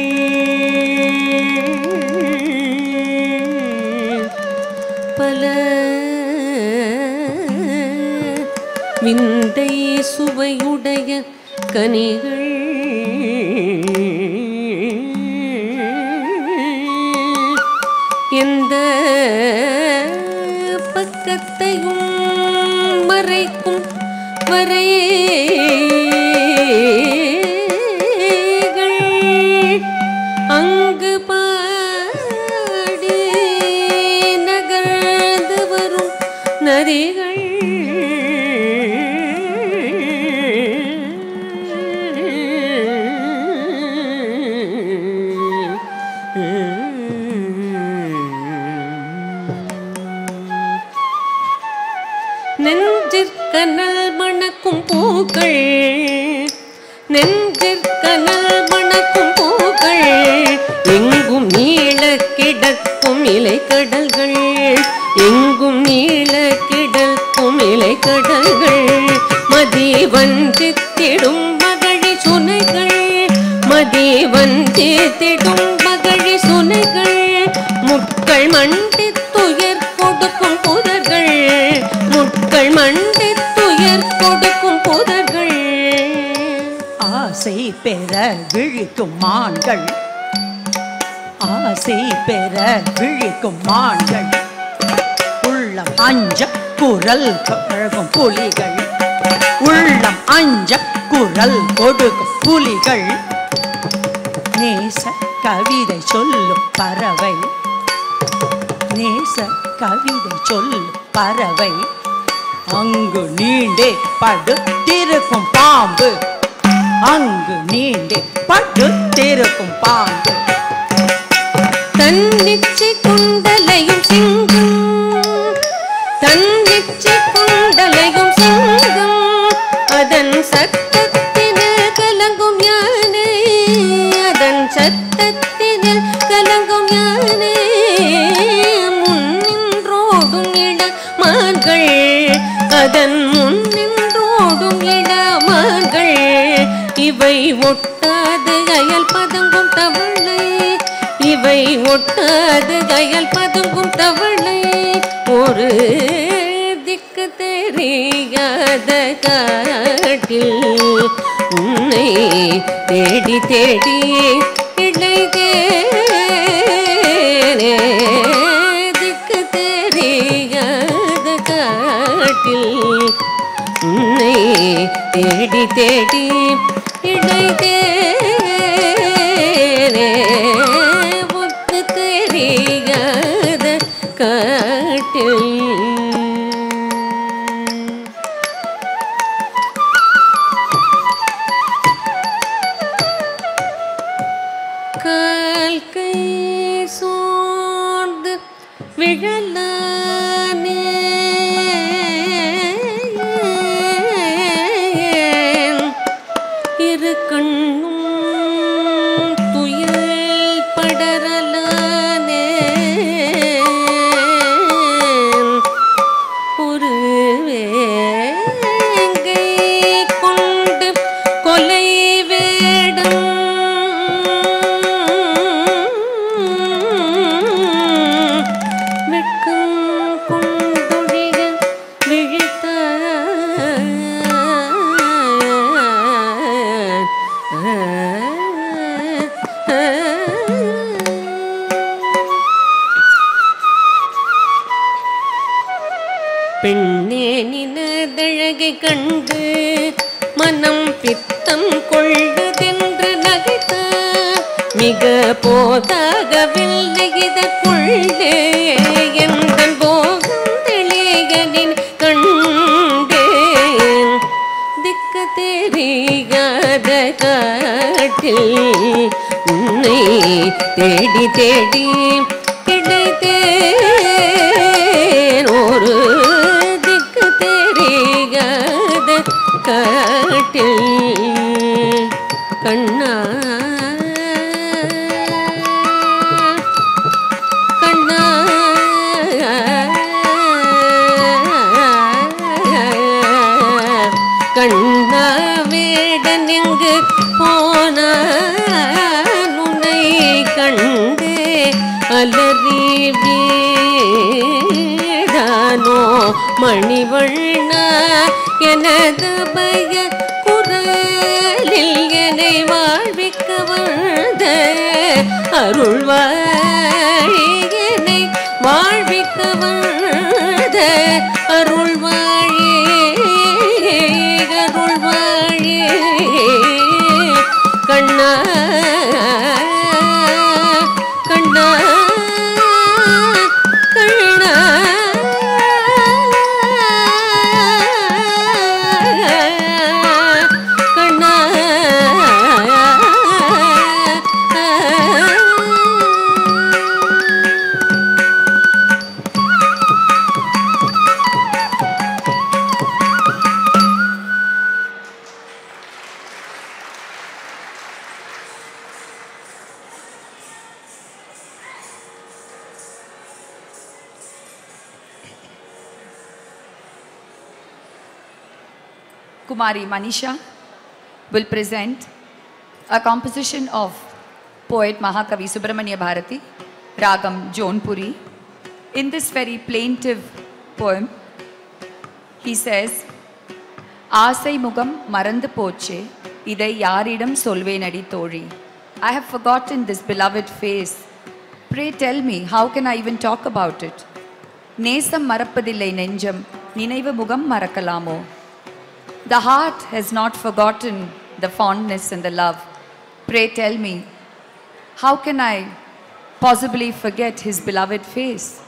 பல விந்தை சுவையுடைய கனிகள் எந்த பக்கத்தையும் மறைக்கும் வரைகள் அங்கு பாடி நகர்ந்து வரும் நதிகள் நெஞ்சிற்கனல் மணக்கும் பூக்கள் நெஞ்சிற்கனல் மணக்கும் பூக்கள் எங்கும் நீள கிடக்கும் இலைக்கடல்கள் எங்கும் நீள கிடக்கும் இலைக்கடல்கள் மதி வஞ்சித்திடும் மகழி சுனைகள் மதி வஞ்சித்திடும் மகழி சுனைகள் முட்கள் மண்டி துயர் கொடுக்கும் புதர்கள் முட்கள் மண்டி துயர் கொடுக்கும் புதர்கள் ஆசை பெற விழிக்கும் மான்கள் ஆசை பெற விழிக்கும் மான்கள் உள்ளம் அஞ்ச குரல் கொடுக்கும் புலிகள் உள்ளம் அஞ்ச குரல் கொடுக்கும் புலிகள் நேச கவிதை சொல்லும் பறவை நேச கவிதை சொல்லும் பறவை அங்கு நீண்டே படுத்திருக்கும் பாம்பு அங்கு நீண்டே படுத்திருக்கும் பாம்பு தன்னிச்சை குண்டலையும் சிங்கம் தன்னிச்சை குண்டலையும் சிங்கம் அதன் சத்தத்தினில் கலங்கும் யானை அதன் சத்தத்தினில் கலங்கும் யானை முன்னின்றோடும் இட மான்கள் அதன் முன்னின்றோடும் ஒட்டாது கயல் பதுங்கும் தவளை ஒரு திக்கு தெரியாத காட்டில் உன்னை தேடி தேடி இழைத்தேனே திக்கு தெரியாத காட்டில் உன்னை தேடி தேடி இழைத்தேனே ஒத்து தெரியாத காட்டில் கால் கை சோர்ந்து விழலானே இரு கண்ணும் துயில் படரலானே ஒரு வேங்கை கொண்டு கொலை வேடம் வெட்கம் கொண்டொழிய பெண்ணே நினதழகை கண்டு மனம் பித்தம் கொள்ளுதென்று நகைத்தார் மிக போதாகவில்லை இதற்குள்ளே எந்தன் போகம் தெளியனின் கண்டேன் திக்கு தெரியாத காட்டில் உன்னை தேடி தேடி கிடைத்தேன் ஒரு திக்கு தெரியாத காட்டில் கண்ணா கண்ணா கண்ணா வேடன் எங்கு போனான் உன்னை கண்டு அலறி வீடானோ மணிவண்ணா எனது பய குரலில் என்னை வாழ்விக்க வந்த அருள்வாழி என்னை வாழ்விக்க வந்த அருள்வாழி அருள்வாழி கண்ணா கண்ணா கண்ணா கண்ணா Kumari Manisha will present a composition of poet Mahakavi Subramanya Bharati, Ragam Jonpuri. In this very plaintive poem, he says, Asai Mugam Marandu Poche, Idai Yaridam Solvenadi Tori. I have forgotten this beloved face. Pray tell me, how can I even talk about it? Nesam Marapadillai Nenjam, Ninaiva Mugam Marakalamo. The heart has not forgotten the fondness and the love. Pray tell me, how can I possibly forget his beloved face?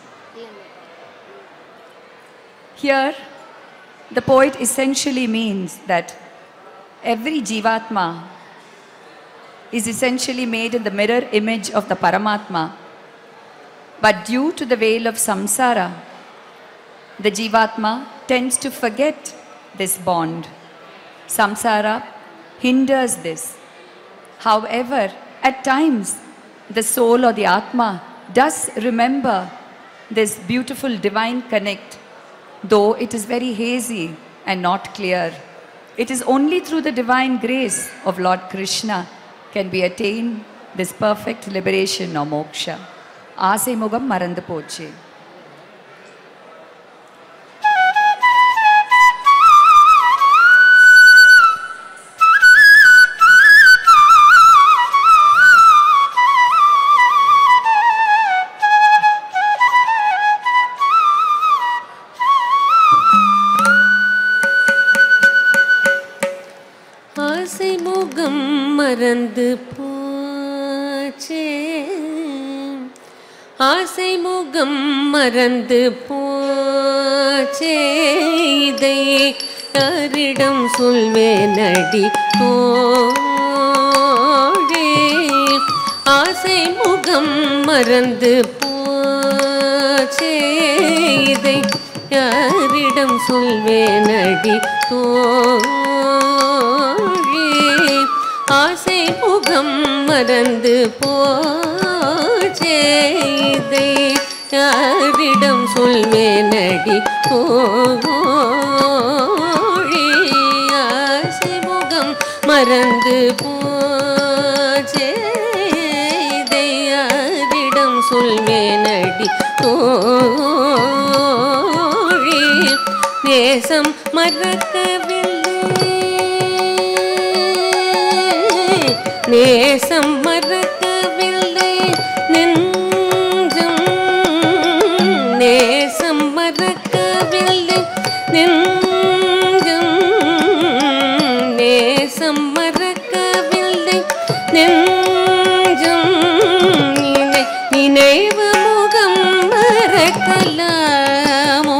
Here, the poet essentially means that every Jivatma is essentially made in the mirror image of the Paramatma. But due to the veil of samsara, the Jivatma tends to forget this bond. Samsara hinders this. However, at times, the soul or the Atma does remember this beautiful divine connect, though it is very hazy and not clear. It is only through the divine grace of Lord Krishna can be attained this perfect liberation or moksha. ஆசை முகம் மறந்து போச்சு. ஆசை முகம் மறந்து போச்சே, ஆசை முகம் மறந்து போச்சே, இதை யாரிடம் சொல்வேனடி தோழே. ஆசை முகம் மறந்து போச்சே, இதை யாரிடம் சொல்வேனடி தோழே. ஆசை முகம் மறந்து போச்சே, இதை யாரிடம் சொல்வேனடி தோழி. ஆசை முகம் மறந்து போச்சே, இதை யாரிடம் சொல்வேனடி தோழி. நேசம் மறக்கவில்லை, நேசம் மறக்கவில்லை நெஞ்சம், நேசம் மறக்கவில்லை நெஞ்சம், நேசம் மறக்கவில்லை நெஞ்சம், நினை நினைவு முகம் மறக்கலாமோ.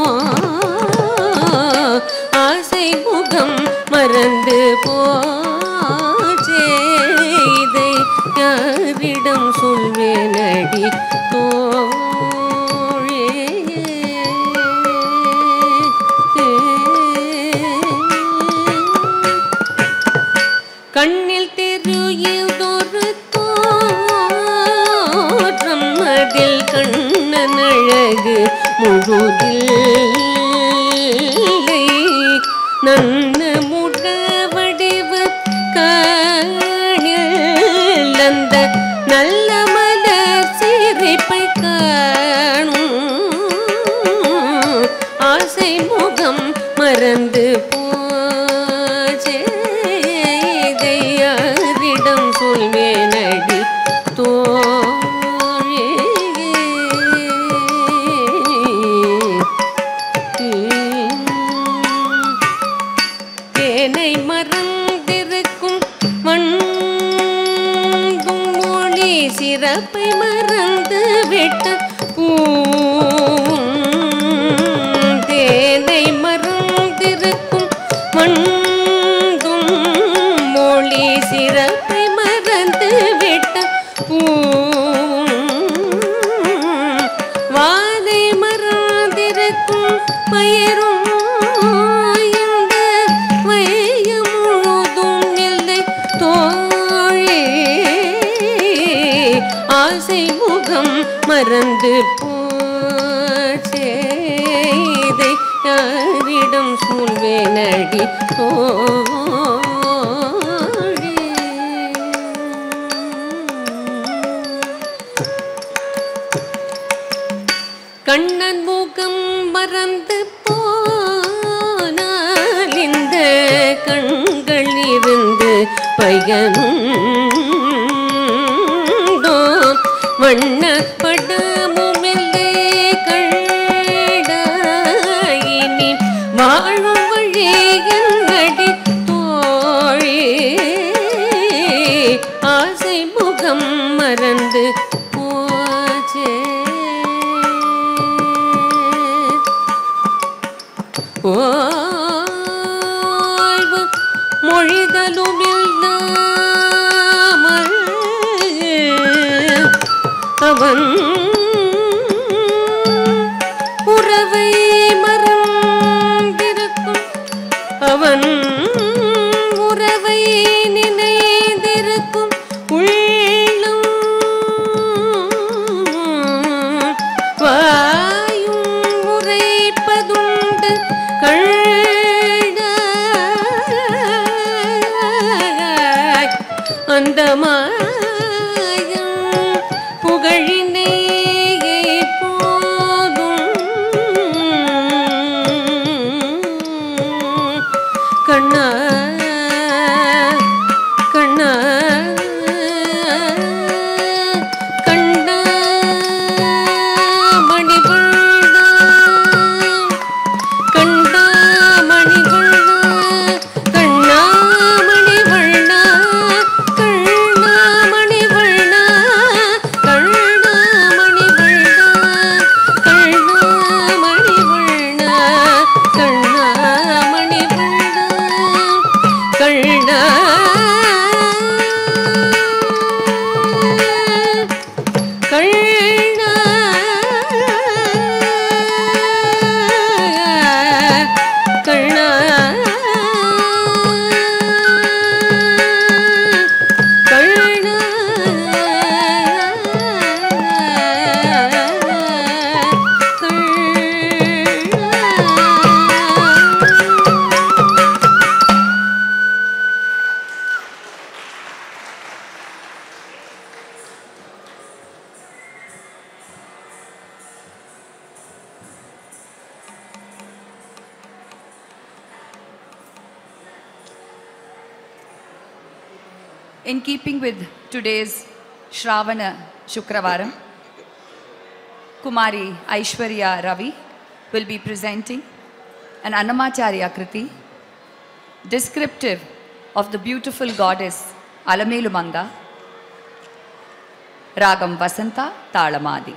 ஆசை முகம் மறந்து போச்சே, இதை யாரிடம் சொல்வேனடி தோழே. கண்ணில் தெருயில்தொரு தோற்றம், அதில் கண்ணன் அழகு முழுதில்லை. நன்ன முடவடிவு காணில் அந்த நல்ல மலர் சிரிப்பை காணும். ஆசை முகம் மறந்து போச்சே, இதை யாரிடம் சொல்வேனடி தோழே. தேனை மறந்திருக்கும் வண்டும் மொழி சிறப்பை மறந்து விட்ட பூவும், தேனை மறந்திருக்கும் வண்டும் மொழி சிறப்பை மறந்து விட்ட பூவும், வாதை மறந்திருக்கும் பயிரும் இந்த வையம் முழுதும் இல்லை தோழே. ஆசை முகம் மறந்து போச்சே, இதை யாரிடம் சொல்வேனடி தோழே. கண்ணன் முகம் மறந்து போனால் இந்த கண்கள் இருந்து பயனுண்டோ. வண்ண படமுமில்லை கண்டாயினி வாழும் வழி என்னடி தோழே. ஆசை முகம் மறந்து போச்சே, ஓய்வு மொழிதலுமில்லாமல் அவன் உறவை மறந்திருக்கும், அவன் உறவை நினைந்திருக்கும் உள்ளம் வாயும் உரைப்பதுண்டு கண்டாய். அந்த மாயம் புகழினை கண்ணா கண்ணா கண்ணா மணிவண்ணா கண்ணா மணிவண்ணா கண்ணா மணிவண்ணா கண்ணா மணிவண்ணா கண்ணா மணிவண்ணா கண்ணா மணிவண்ணா கண்ணா மணிவண்ணா கண்ணா கண்ணா கண்ணா In keeping with today's Shravana Shukravaram, Kumari Aishwarya Ravi will be presenting an Annamacharya Kriti descriptive of the beautiful goddess Alamelumanda, Ragam Vasanta Talamadi.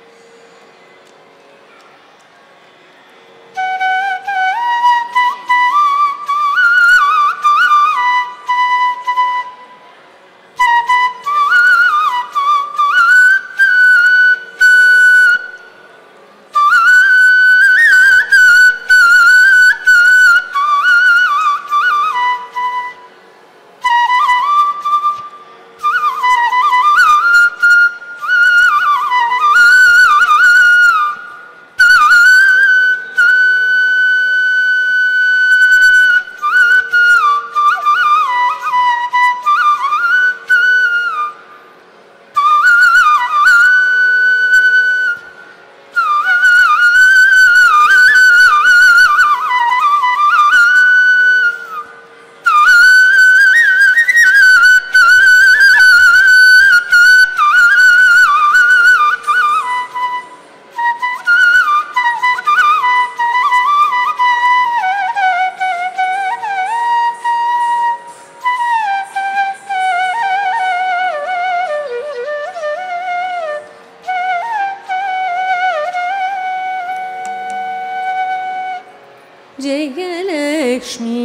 Jayalakshmi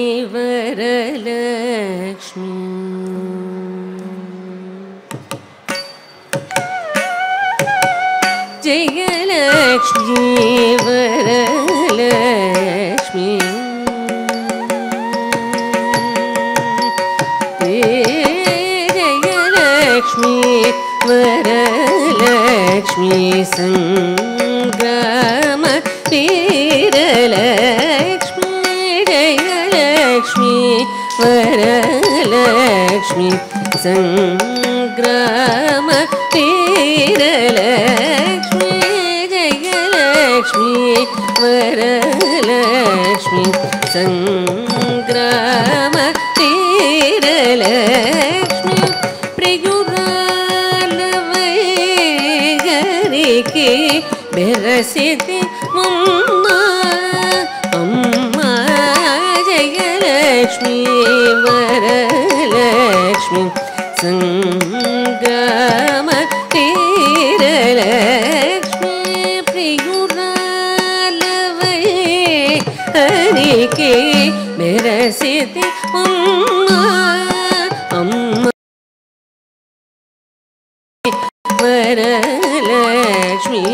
Varalakshmi Jayalakshmi Varalakshmi Jayalakshmi Varalakshmi संग्राम वीरलक्ष्मी जयलक्ष्मी वरलक्ष्मी संग्राम वीरलक्ष्मी जयलक्ष्मी वरलक्ष्मी संग्राम वीरलक्ष्मी प्रियुरालवैगरिके बेरसिति मम्मा अम्मा जयलक्ष्मी वरलक्ष्मी संग्राम वीरलक्ष्मी प्रियुरालवैगरिके बेरसिति मम्मा अम्मा वरलक्ष्मी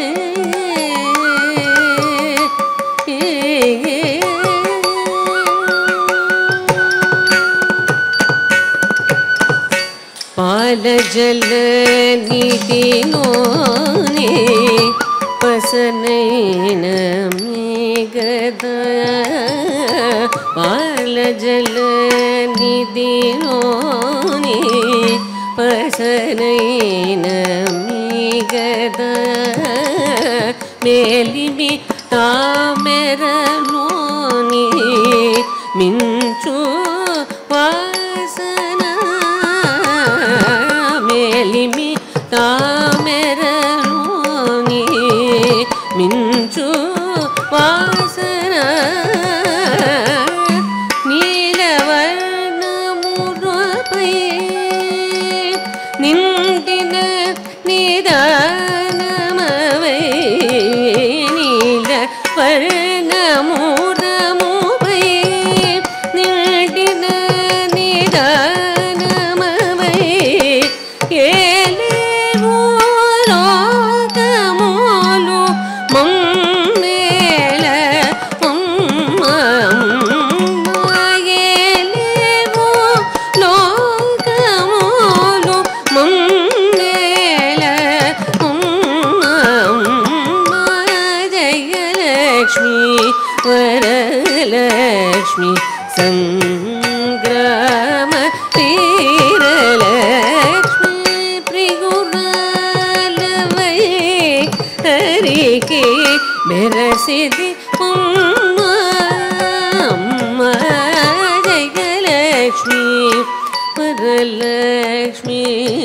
पाल जल निधि नोने पसनैन मेघदा पाल जल निधि नोने पसनैन मेघदा मेलिमि तामेर नोने మించు వాసన మేలిమి తామెరలోని మించు వాసన నీలవర్ణముపై నిండిన నిదానమవై నీలవర్ణముపై నిండిన నిదానమవై ఏలేవో లోకములు మమ్మేల మమ్మ ఏలేవో లోకములు మమ్మేల మమ్మ జయలక్ష్మి వరలక్ష్మి సంగ్రామ తీరలక్ష్మి ప్రిగుణాలవై హరికి మెరసిది అమ్మ అమ్మ జయలక్ష్మి వరలక్ష్మి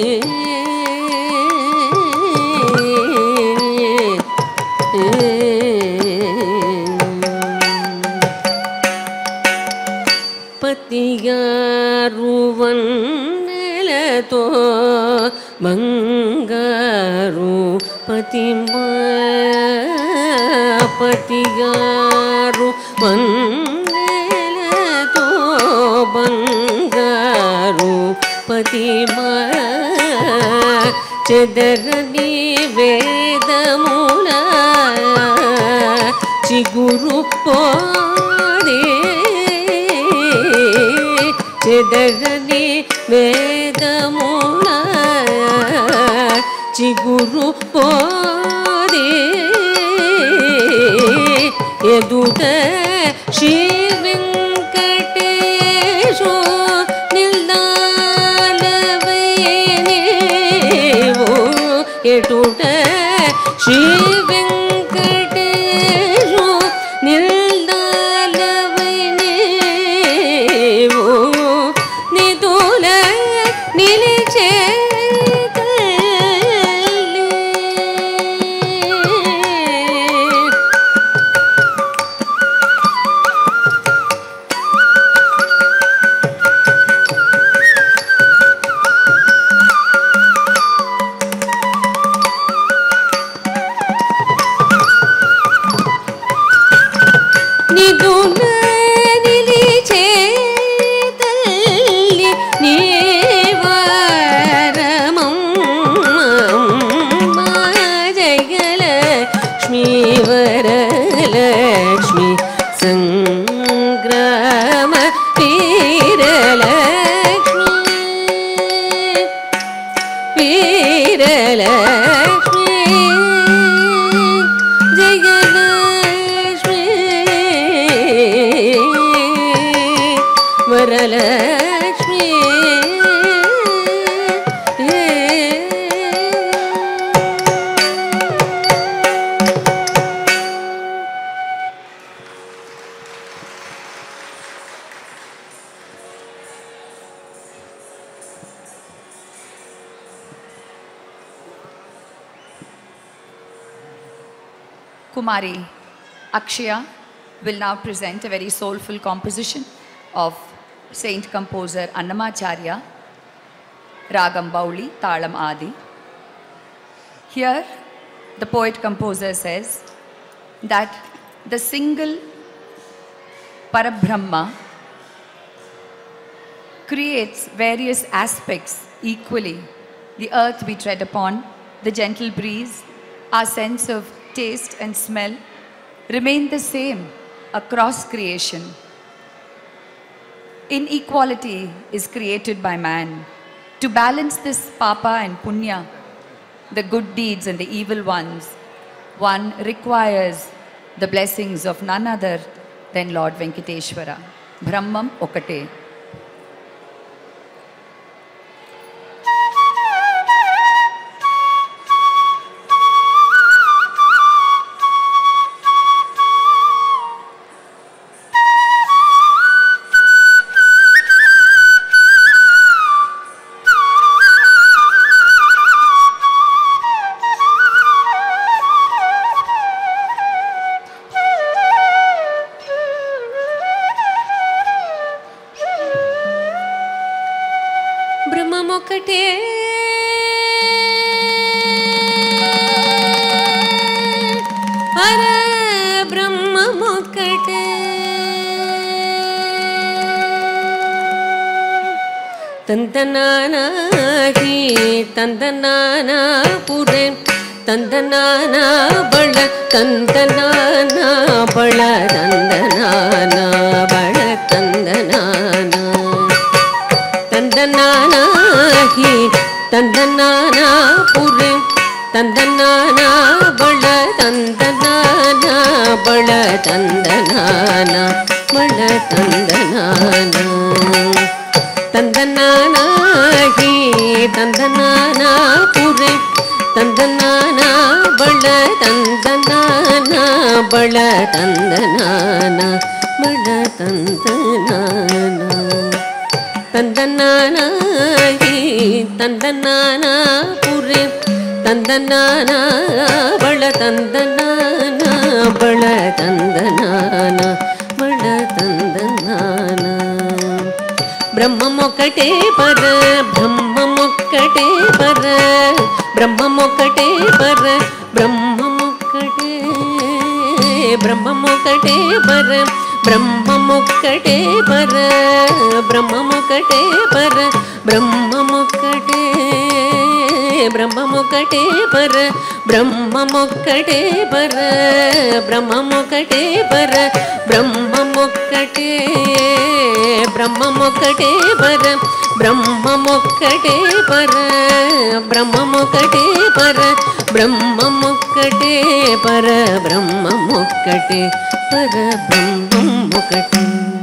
పతిగారు వన్నెలతో బంగారు పతిమా పతిగారు వన్నెలతో బంగారు పతిమా చెదరని వేదముల చిగురు పోదే చెదరని వేదముల చిగురు పోదే ఎదుట శ్రీ వెంకటేశో నిల్దాలవైనేవో ఎదుట శ్రీ వెంకటేశో నిల్దాలవైనేవో నిదుల నిలిచే నిదుల నిలిచే తల్లి నీవారమమ్మ జయలక్ష్మి వరలక్ష్మి సంగ్రామ Veeralakshmi Veeralakshmi Jayalakshmi Varalakshmi Kumari Akshaya will now present a very soulful composition of Saint composer Annamacharya, Ragam Bauli, Talam Adi. Here, the poet composer says that the single Parabrahma creates various aspects equally. The earth we tread upon, the gentle breeze, our sense of taste and smell remain the same across creation. Inequality is created by man. To balance this papa and punya, the good deeds and the evil ones, one requires the blessings of none other than Lord Venkateshwara. Brahmam Okate. బ్రహ్మమొక్కటే పర బ్రహ్మమొక్కటే తందనానాహి తందనానా పురే తందనానా బళ తందనానా బళ తందనానా బళ తందనానా తందనానాహి తందనానా పురే తందనానా బళ తందనానా బళ తందనానా బళ తందనానా తందనానాహి తందనానా పురే తందనానా బళ తందనానా బళ తందనానా బళ తందనానా తందనానాహి తందనానా పురే తందనానా బళ తందనానా బళ తందనానా బళ తందనానా బ్రహ్మమొక్కటే పర బ్రహ్మమొక్కటే పర బ్రహ్మమొక్కటే పర బ్రహ్మమొక్కటే బ్రహ్మమొక్కటే పర బ్రహ్మమొక్కటే పర బ్రహ్మమొక్కటే పర బ్రహ్మమొక్కటే బ్రహ్మమొక్కటే పర బ్రహ్మమొక్కటే పర బ్రహ్మమొక్కటే పర బ్రహ్మమొక్కటే బ్రహ్మమొక్కటే పర బ్రహ్మమొక్కటే పర బ్రహ్మమొక్కటే పర బ్రహ్మమొక్కటే పర బ్రహ్మమొక్కటే పర బ్రహ్మమొక్కటే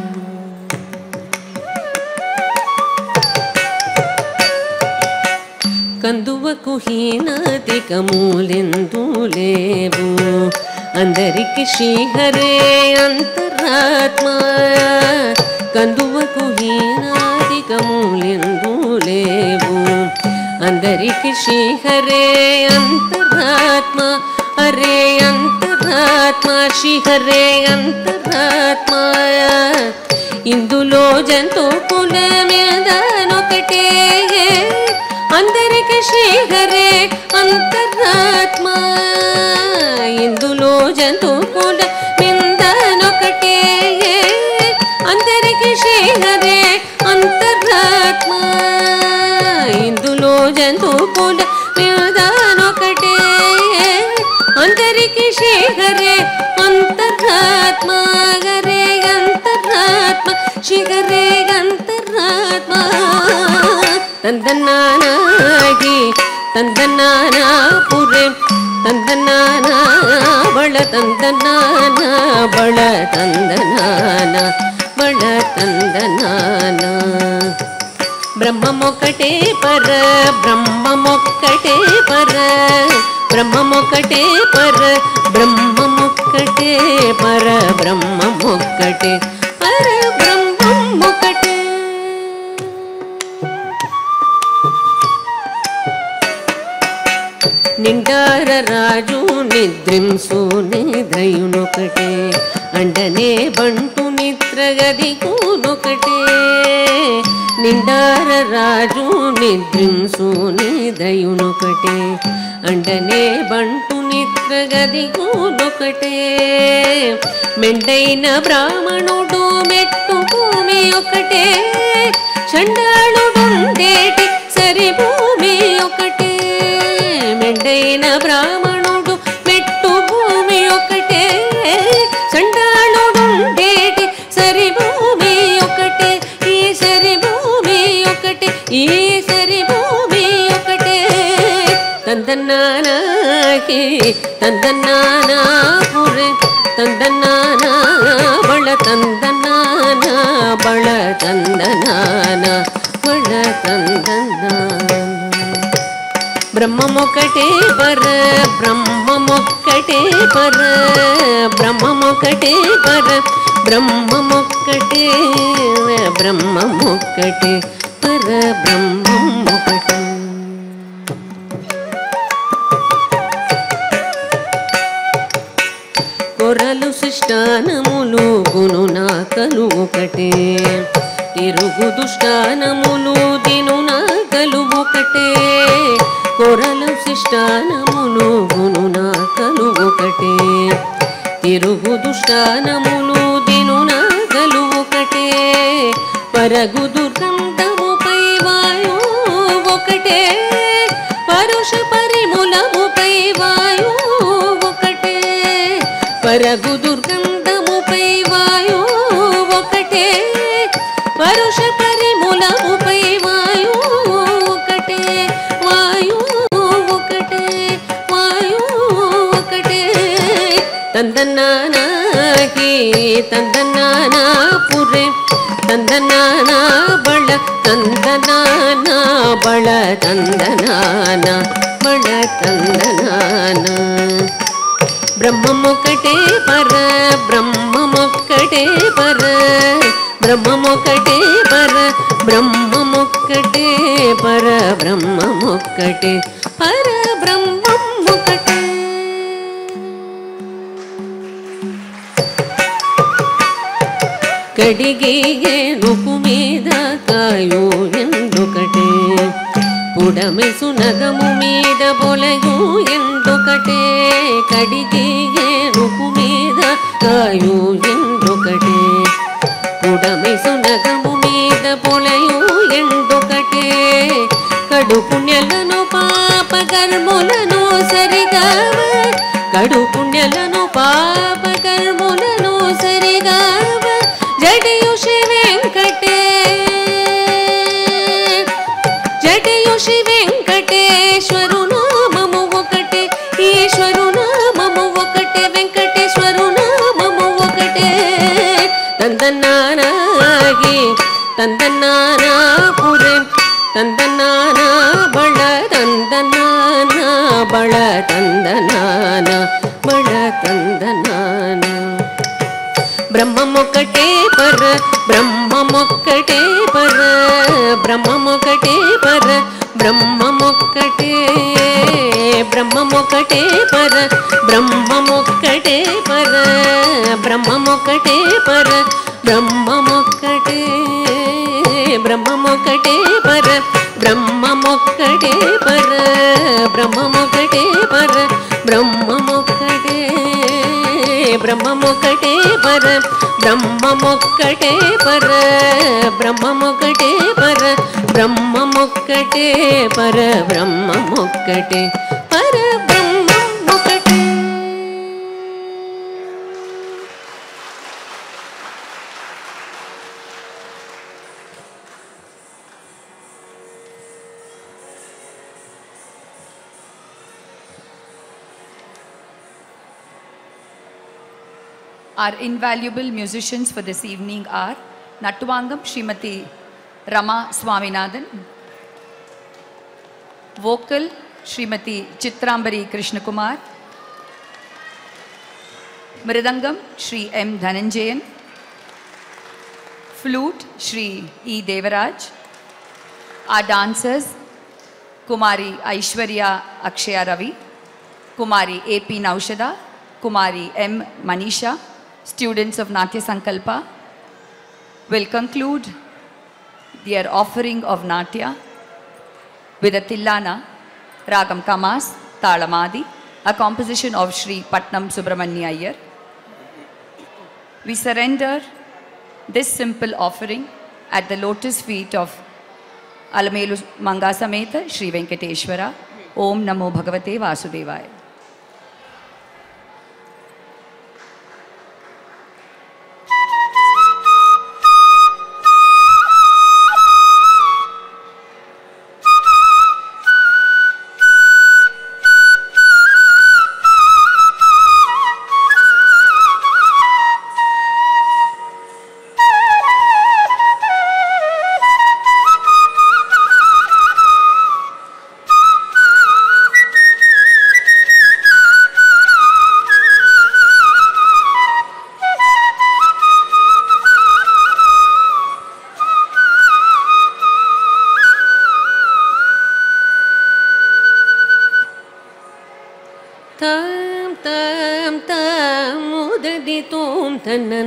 కందువకు హీనాతికములెందు లేవు అందరికి శ్రీహరే అంతరాత్మ కందువకు హీనాతికములెందు లేవు అందరికి శ్రీహరే అంతరాత్మ హరే అంతరాత్మ శ్రీహరే అంతరాత్మ ఇందులో జంతు కులమేదనొకటే అందరికి శ్రీహరే అంతరాత్మ ఇందులో జంతు కుల మిందనొకటే అందరికి శ్రీహరే అంతరాత్మ ఇందులో జంతు కుల మిందనొకటే అందరికి శ్రీహరే అంతరాత్మ హరే అంతరాత్మ శ్రీహరే అంతరాత్మ తందనానాహి తందనానా పురే తందనానా బళ తందనానా బళ తందనానా బళ తందనానా బ్రహ్మమొక్కటే పర బ్రహ్మమొక్కటే పర బ్రహ్మమొక్కటే పర బ్రహ్మమొక్కటే పర బ్రహ్మమొక్కటే పర బ్రహ్మమొక్కటే నిండార రాజు నిద్రింసు నిద్రయునొకటే అండనే బంటు నిద్రగదికునొకటే నిండార రాజు నిద్రింసు నిద్రయునొకటే అండనే బంటు నిద్రగదికునొకటే మెండైన బ్రాహ్మణుడు మెట్టు భూమి ఒకటే చండాళుడుండేటి సరి భూమి ఒకటే మెండైన బ్రాహ్మణుడు మెట్టు భూమి ఒకటే చండాళుడుండేటి సరి భూమి ఒకటే ఈ సరి భూమి ఒకటే ఈ సరి భూమి ఒకటే తందనానాహి తందనానా పురే తందనానా బళ తందనానా బళ తందనానా బళ తందనానా బ్రహ్మమొక్కటే పర బ్రహ్మమొక్కటే పర బ్రహ్మమొక్కటే పర బ్రహ్మమొక్కటే బ్రహ్మమొక్కటే పర బ్రహ్మమొక్కటే కొరలు శిష్టానములు గుణునాకలు ఒకటే తిరుగు దుష్టానములు దినునాక నాకలు ఒకటే కొరల శిష్టానములు గును నాకలు ఒకటే తిరుగు దుష్టానములు దిను నాకలు ఒకటే పరగు దుర్గంధముపై వాయు ఒకటే పరుష పరిములముపై వాయు ఒకటే పరగు దుర్గంధముపై వాయు ఒకటే పరుష పరిములముపై వాయు ఒకటే వాయు ఒకటే వాయు ఒకటే తందనానాకి తందనానా పురే తందనానా బళ తందనానా బళ తందనానా బళ తందనానా బ్రహ్మమొక్కటే పర బ్రహ్మమొక్కటే పర బ్రహ్మమొక్కటే పర బ్రహ్మమొక్కటే పర బ్రహ్మమొక్కటే పర బ్రహ్మమొక్కటే కడిగే ఏనుగు మీద కాయు ఎందుకటే పుడమి సునగము మీద బొలయు ఎందుకటే కడిగే ఏనుగు మీద కాయు ఎందుకటే పుడమి సునగము మీద బొలయు ఎందుకటే కడుపు నెలను పాప కర్ములను సరిగా కడుపు నెలను పాప కర్ములను సరిగా జడయు శ్రీ వెంకటే జడయు శ్రీ వెంకటేశ్వరు నామము ఒకటే ఈశ్వరు నామము ఒకటే వెంకటేశ్వరు నామము ఒకటే తందనానాగి తందనానా పురే తందనానా బళ తందనానా బళ తందనానా బళ తందనానా బ్రహ్మమొక్కటే పర బ్రహ్మమొక్కటే పర బ్రహ్మమొక్కటే పర బ్రహ్మమొక్కటే బ్రహ్మమొక్కటే పర బ్రహ్మమొక్కటే పర బ్రహ్మమొక్కటే పర బ్రహ్మమొక్కటే బ్రహ్మమొక్కటే పర బ్రహ్మమొక్కటే పర బ్రహ్మమొక్కటే పర బ్రహ్మమొక్కటే బ్రహ్మమొక్కటే పర బ్రహ్మమొక్కటే పర బ్రహ్మమొక్కటే పర బ్రహ్మమొక్కటే పర బ్రహ్మమొక్కటే పర బ్రహ్మమొక్కటే Our invaluable musicians for this evening are Nattuvangam Srimati Rama Swaminathan, vocal Srimati Chitrambari Krishnakumar, Mridangam Shri M. Dhananjayan, flute Shri E. Devaraj, our dancers Kumari Aishwarya Akshaya Ravi, Kumari A P Naushada, Kumari M. Manisha, students of Natya Sankalpa, will conclude their offering of Natya with a Tillana, Ragam Kamas, Talamadi, a composition of Shri Patnam Subramanya Iyer. We surrender this simple offering at the lotus feet of Alamelu Mangasameta Shri Venkateshwara. Om Namo Bhagavate Vasudevaya. tam tam tam udadi tum tanan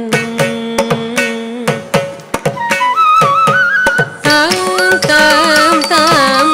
tam tam tam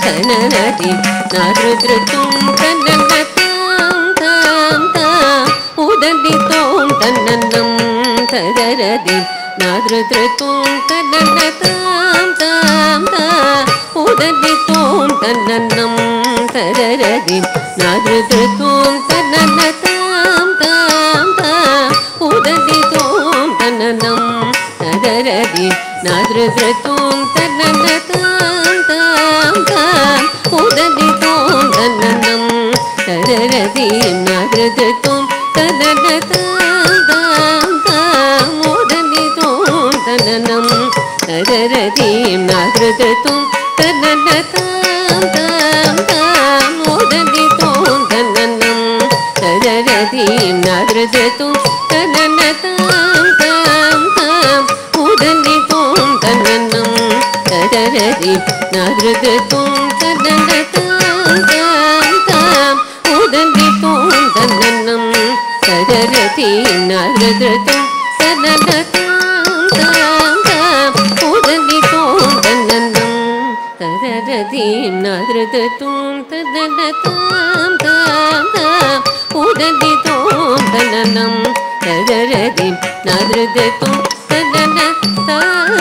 ತನನದಿ ನಾದೃತೃತುಂ ತನ್ನನತಾಂ ತಾಂ ತಾಂ ಉದದಿತೋಂ ತನ್ನನ್ನಂ ತದರದಿ ನಾದೃತೃತುಂ ತನ್ನನತಾಂ ತಾಂ ತಾಂ ಉದದಿತೋಂ ತನ್ನನ್ನಂ ತದರದಿ ನಾದೃತೃತುಂ ತನ್ನನತಾಂ ತಾಂ ತಾಂ ಉದದಿತೋಂ ತನ್ನನ್ನಂ ತದರದಿ ನಾದೃತೃತುಂ ತನ್ನನತಾಂ ತಾಂ ತಾಂ ಉದದಿತೋಂ ತನ್ನನ್ನಂ ತದರದಿ ನಾದೃತೃತುಂ ತನ್ನನತಾಂ ತಾಂ ತಾಂ ಉದದಿತೋಂ ತನ್ನನ್ನಂ ತದರದಿ ನಾದೃತೃತುಂ ತನ್ನನತಾಂ ತಾಂ ತಾಂ ಉದದಿತೋಂ ತನ್ನನ್ನಂ ತದರದಿ ನಾದೃತೃತುಂ ತನ್ನನತಾಂ ತಾಂ ತಾಂ ಉದದಿತೋಂ ತನ್ನನ್ನಂ ತದರದಿ ನಾದೃತೃತುಂ ತನ್ನನತಾಂ ತಾಂ ತಾಂ ಉದದಿತೋಂ ತನ್ನನ್ನಂ ತದರದಿ ನಾದೃತೃತುಂ ತನ್ನನತಾಂ ತಾಂ ತಾಂ ಉದದಿತೋಂ ತನ್ನನ್ನಂ ತದರದಿ ನಾದೃತೃತುಂ ತನ್ನನತಾಂ ತಾಂ ತಾಂ ಉದದಿತೋಂ ತನ್ನನ್ನಂ ತದರದಿ ನಾದೃತೃತುಂ ತನ್ನನತಾಂ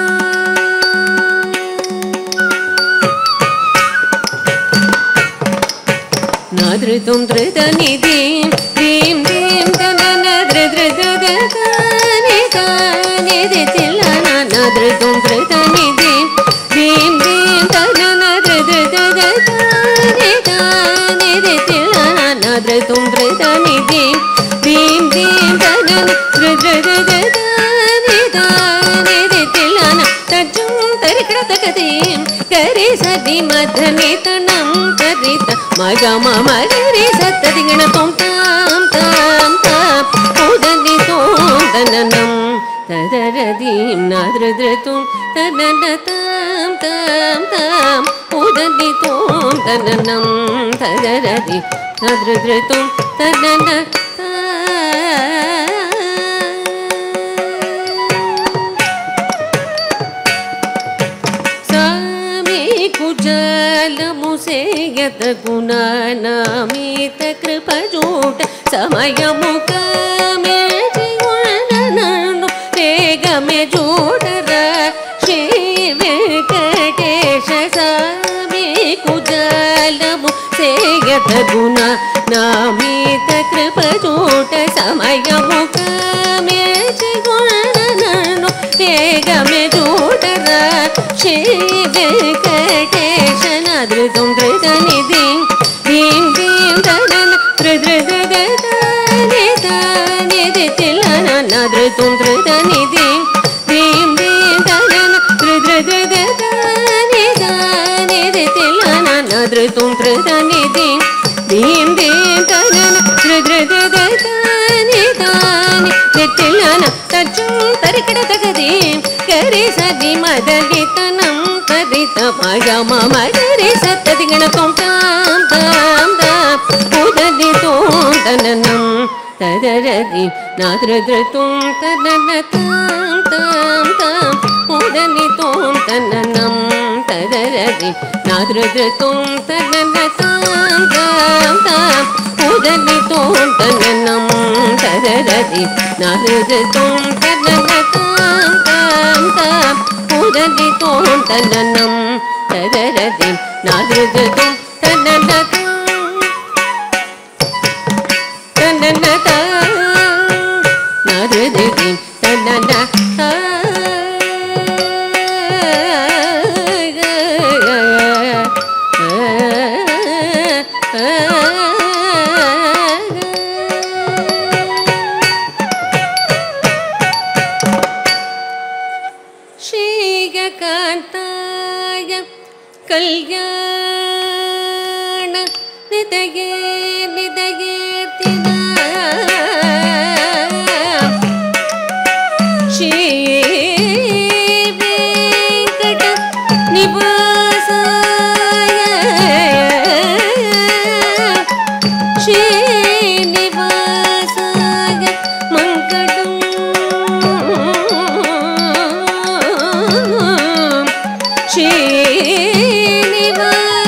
ನಾದೃತುಂ ಧೃತನಿಧಿಂ ಧೀಂ ಧೀಂ ತನನ ಧೃತೃತನಿ ತಾನಿಧಿ ತಿಲ್ಲನ ನಾದೃತುಂ ಧೃತನಿಧಿಂ ಧೀಂ ಧೀಂ ತನನ ಧೃತೃತನಿ ತಾನಿಧಿ ತಿಲ್ಲನ ನಾದೃತುಂ ಧೃತನಿಧಿಂ ಧೀಂ ಧೀಂ ತನನ ಧೃತೃತನಿ ತಾನಿಧಿ ತಿಲ್ಲನ ತಜ್ಜುಂ ತರಿಕೃತಕದೀಂ ಕರಿ ಸದಿ ಮಧನಿ ತನಂ ತರಿತ ಮಗ ಮಮ ಗರಿ ಸತ್ತದಿ ಗಣತೋಂ ತಾಂ ತಾಂ ತಾಂ ಉದದಿತೋಂ ತನ್ನನ್ನಂ ತದರದಿಂ ನಾದೃತೃತುಂ ತನ್ನನತಾಂ ತಾಂ ತಾಂ ಉದದಿತೋಂ ತನ್ನನ್ನಂ ತದರದಿ ನಾದೃತೃತುಂ ತನ್ನನತಾಂ కుజలముసేయత గుణానామిత కృపజూట సమయముఖమే జీవనను వేగమే జూడర శ్రీ వెంకటేశ స్వామి కుజలముసేయత గుణానామిత కృపజూట సమయముఖమే జీవనను వేగమే జూడర శ్రీ వెంకటేశ నాదృతం ధృతనిధిం ధీం ధీం తనన ధృతృతని తానిధి తిల్లన నాదృతం ధృతనిధిం ధీం ధీం తనన ధృతృతని తానిధి తిల్లన నాదృతం ధృతనిధిం ధీం ధీం తనన ధృతృతని తాని తిల్లన తజ్జుం తరికడతగదీం కరి సది మదలితనం తరిత మగ మమ గరి సత్తది గణతోం తాం తాం తాం ఉదదితోం తన్ననం తదరది నాదృతృతోం తన్ననతాం తాం తాం ఉదదితోం తన్ననం తదరది నాదృతృతోం తన్ననతాం తాం తాం ఉదదితోం తన్ననం తదరది నాదృతృతోం తన్ననతాం తాం తాం ఉదదితోం తన్ననం తదరది నాదృతృతోం తన్ననతాం తన్ననతాం నాదృతృతి తన్ననతాం ಶ್ರೀಯಕಾಂತಾಯ ಕಲ್ಯಾಣ ನಿದಯೇ ನಿದಯೇರ್ತಿನ ಶ್ರೀ ವೆಂಕಟ ನಿವಾಸಾಯ ಶ್ರೀನಿವಾಸಾಯ ಮಂಗಳಂ ಶ್ರೀನಿವಾಸಾಯ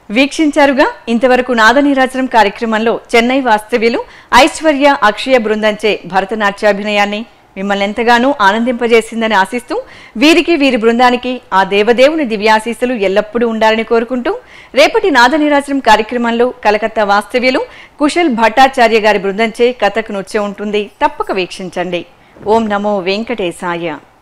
వీక్షించారుగా ఇంతవరకు నాదనీరాజనం కార్యక్రమంలో చెన్నై వాస్తవ్యులు ఐశ్వర్య అక్షయ బృందంచే భరతనాట్యాభినయాన్ని మిమ్మల్ని ఎంతగానో ఆనందింపజేసిందని ఆశిస్తూ వీరికి వీరి బృందానికి ఆ దేవదేవుని దివ్యాశీస్సులు ఎల్లప్పుడూ ఉండాలని కోరుకుంటూ రేపటి నాదనీరాజనం కార్యక్రమంలో కలకత్తా వాస్తవ్యులు కుశల్ భట్టాచార్య గారి బృందంచే కథక్ నృత్యం ఉంటుంది. తప్పక వీక్షించండి. ఓం నమో వెంకటేశాయ.